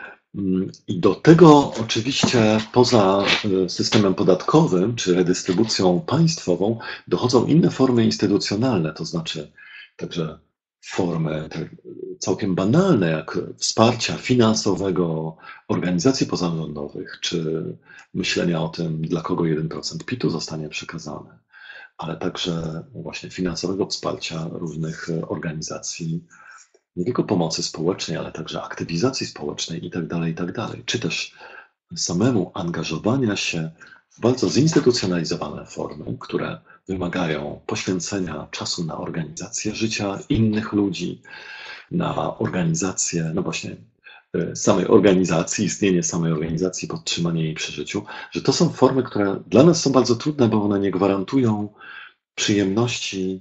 I do tego oczywiście poza systemem podatkowym czy redystrybucją państwową dochodzą inne formy instytucjonalne, to znaczy także formy całkiem banalne, jak wsparcia finansowego organizacji pozarządowych, czy myślenia o tym, dla kogo 1% PIT-u zostanie przekazany, ale także właśnie finansowego wsparcia różnych organizacji, nie tylko pomocy społecznej, ale także aktywizacji społecznej itd., czy też samemu angażowania się w bardzo zinstytucjonalizowane formy, które wymagają poświęcenia czasu na organizację życia innych ludzi, na organizację, no właśnie, samej organizacji, istnienie samej organizacji, podtrzymanie jej przy życiu, że to są formy, które dla nas są bardzo trudne, bo one nie gwarantują przyjemności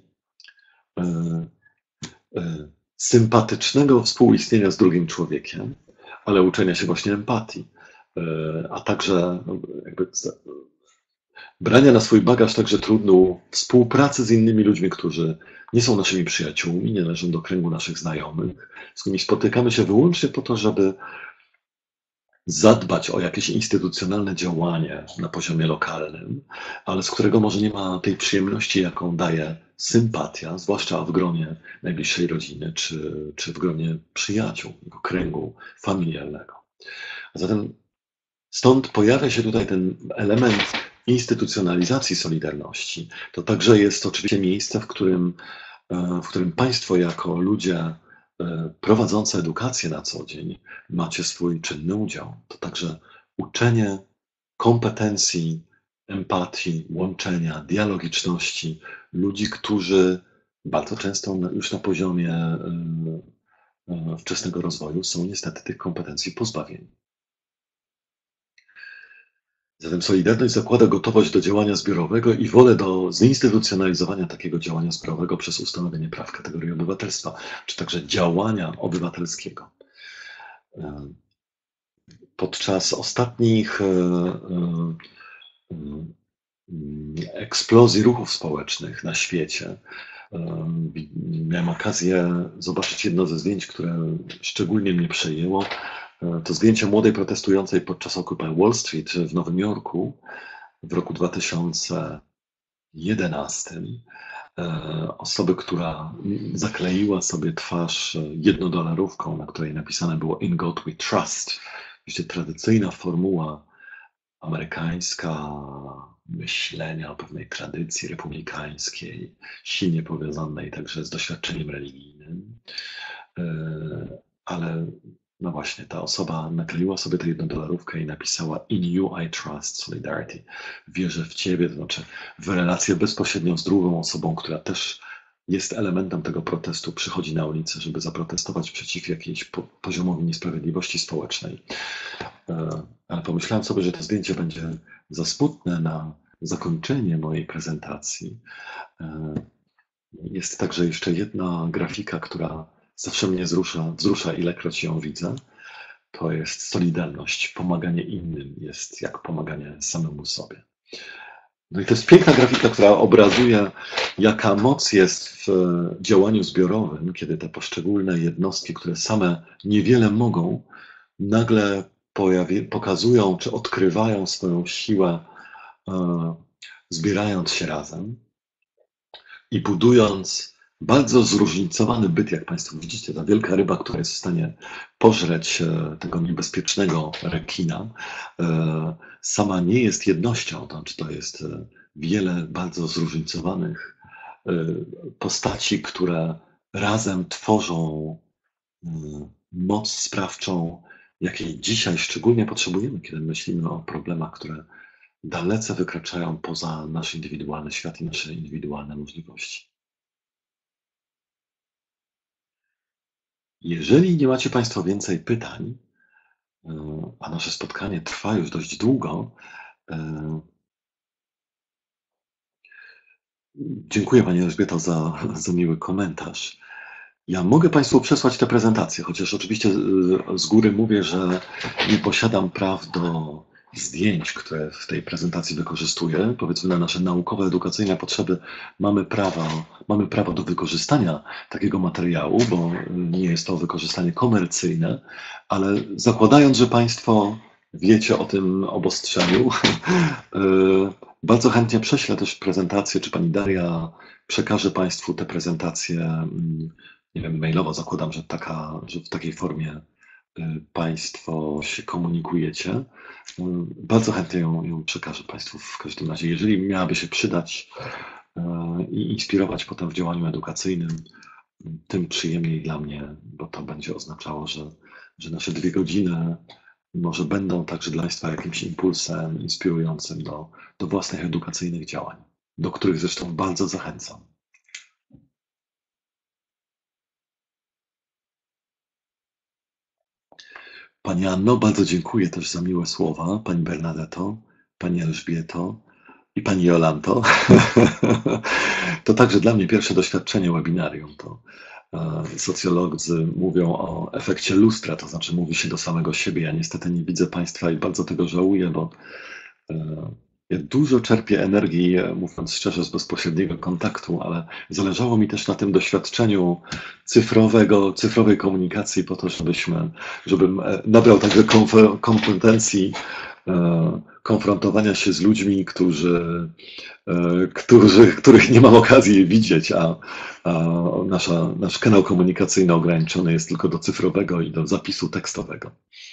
sympatycznego współistnienia z drugim człowiekiem, ale uczenia się właśnie empatii, a także jakby brania na swój bagaż także trudną współpracy z innymi ludźmi, którzy nie są naszymi przyjaciółmi, nie należą do kręgu naszych znajomych, z którymi spotykamy się wyłącznie po to, żeby zadbać o jakieś instytucjonalne działanie na poziomie lokalnym, ale z którego może nie ma tej przyjemności, jaką daje sympatia, zwłaszcza w gronie najbliższej rodziny czy w gronie przyjaciół, jego kręgu familialnego. A zatem stąd pojawia się tutaj ten element instytucjonalizacji Solidarności. To także jest oczywiście miejsce, w którym państwo jako ludzie prowadzący edukację na co dzień macie swój czynny udział. To także uczenie kompetencji, empatii, łączenia, dialogiczności ludzi, którzy bardzo często już na poziomie wczesnego rozwoju są niestety tych kompetencji pozbawieni. Zatem Solidarność zakłada gotowość do działania zbiorowego i wolę do zinstytucjonalizowania takiego działania zbiorowego przez ustanowienie praw kategorii obywatelstwa, czy także działania obywatelskiego. Podczas ostatnich eksplozji ruchów społecznych na świecie miałem okazję zobaczyć jedno ze zdjęć, które szczególnie mnie przejęło. To zdjęcie młodej protestującej podczas Occupy Wall Street w Nowym Jorku w roku 2011. Osoby, która zakleiła sobie twarz jednodolarówką, na której napisane było "In God We Trust". Oczywiście tradycyjna formuła amerykańska myślenia o pewnej tradycji republikańskiej, silnie powiązanej także z doświadczeniem religijnym, ale no właśnie, ta osoba nakleiła sobie tę jednodolarówkę i napisała "In you I trust solidarity". Wierzę w ciebie, to znaczy w relację bezpośrednią z drugą osobą, która też jest elementem tego protestu, przychodzi na ulicę, żeby zaprotestować przeciw jakiejś poziomowi niesprawiedliwości społecznej. Ale pomyślałem sobie, że to zdjęcie będzie za smutne na zakończenie mojej prezentacji. Jest także jeszcze jedna grafika, która zawsze mnie wzrusza, ilekroć ją widzę. To jest solidarność. Pomaganie innym jest jak pomaganie samemu sobie. No i to jest piękna grafika, która obrazuje, jaka moc jest w działaniu zbiorowym, kiedy te poszczególne jednostki, które same niewiele mogą, nagle pokazują czy odkrywają swoją siłę, zbierając się razem i budując bardzo zróżnicowany byt, jak Państwo widzicie, ta wielka ryba, która jest w stanie pożreć tego niebezpiecznego rekina, sama nie jest jednością, to znaczy to jest wiele bardzo zróżnicowanych postaci, które razem tworzą moc sprawczą, jakiej dzisiaj szczególnie potrzebujemy, kiedy myślimy o problemach, które dalece wykraczają poza nasz indywidualny świat i nasze indywidualne możliwości. Jeżeli nie macie Państwo więcej pytań, a nasze spotkanie trwa już dość długo, dziękuję Pani Elżbieto za miły komentarz. Ja mogę Państwu przesłać tę prezentację, chociaż oczywiście z góry mówię, że nie posiadam praw do zdjęć, które w tej prezentacji wykorzystuję. Powiedzmy, na nasze naukowe, edukacyjne potrzeby mamy prawo do wykorzystania takiego materiału, bo nie jest to wykorzystanie komercyjne, ale zakładając, że Państwo wiecie o tym obostrzeniu, bardzo chętnie prześlę też prezentację, czy Pani Daria przekaże Państwu tę prezentację, nie wiem, mailowo. Zakładam, że w takiej formie Państwo się komunikujecie. Bardzo chętnie ją przekażę Państwu w każdym razie. Jeżeli miałaby się przydać i inspirować potem w działaniu edukacyjnym, tym przyjemniej dla mnie, bo to będzie oznaczało, że nasze 2 godziny może będą także dla Państwa jakimś impulsem inspirującym do własnych edukacyjnych działań, do których zresztą bardzo zachęcam. Pani Anno, bardzo dziękuję też za miłe słowa. Pani Bernadetto, Pani Elżbieto i Pani Jolanto. To także dla mnie pierwsze doświadczenie webinarium. To socjolodzy mówią o efekcie lustra, to znaczy mówi się do samego siebie. Ja niestety nie widzę Państwa i bardzo tego żałuję, bo Ja dużo czerpię energii, mówiąc szczerze, z bezpośredniego kontaktu, ale zależało mi też na tym doświadczeniu cyfrowej komunikacji po to, żebym nabrał także kompetencji konfrontowania się z ludźmi, których nie mam okazji widzieć, a nasz kanał komunikacyjny ograniczony jest tylko do cyfrowego i do zapisu tekstowego.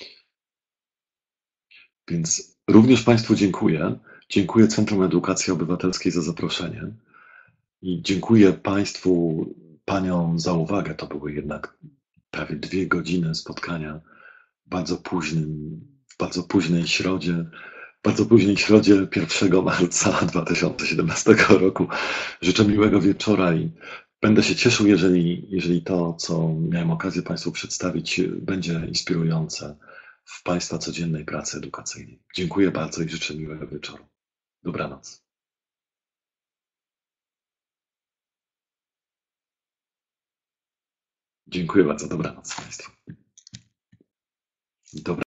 Więc również Państwu dziękuję. Dziękuję Centrum Edukacji Obywatelskiej za zaproszenie i dziękuję Państwu, Paniom za uwagę. To były jednak prawie 2 godziny spotkania w bardzo późnej środzie 1 marca 2017 roku. Życzę miłego wieczora i będę się cieszył, jeżeli to, co miałem okazję Państwu przedstawić, będzie inspirujące w Państwa codziennej pracy edukacyjnej. Dziękuję bardzo i życzę miłego wieczoru. Dobranoc. Dziękuję bardzo. Dobranoc Państwu. Dobranoc.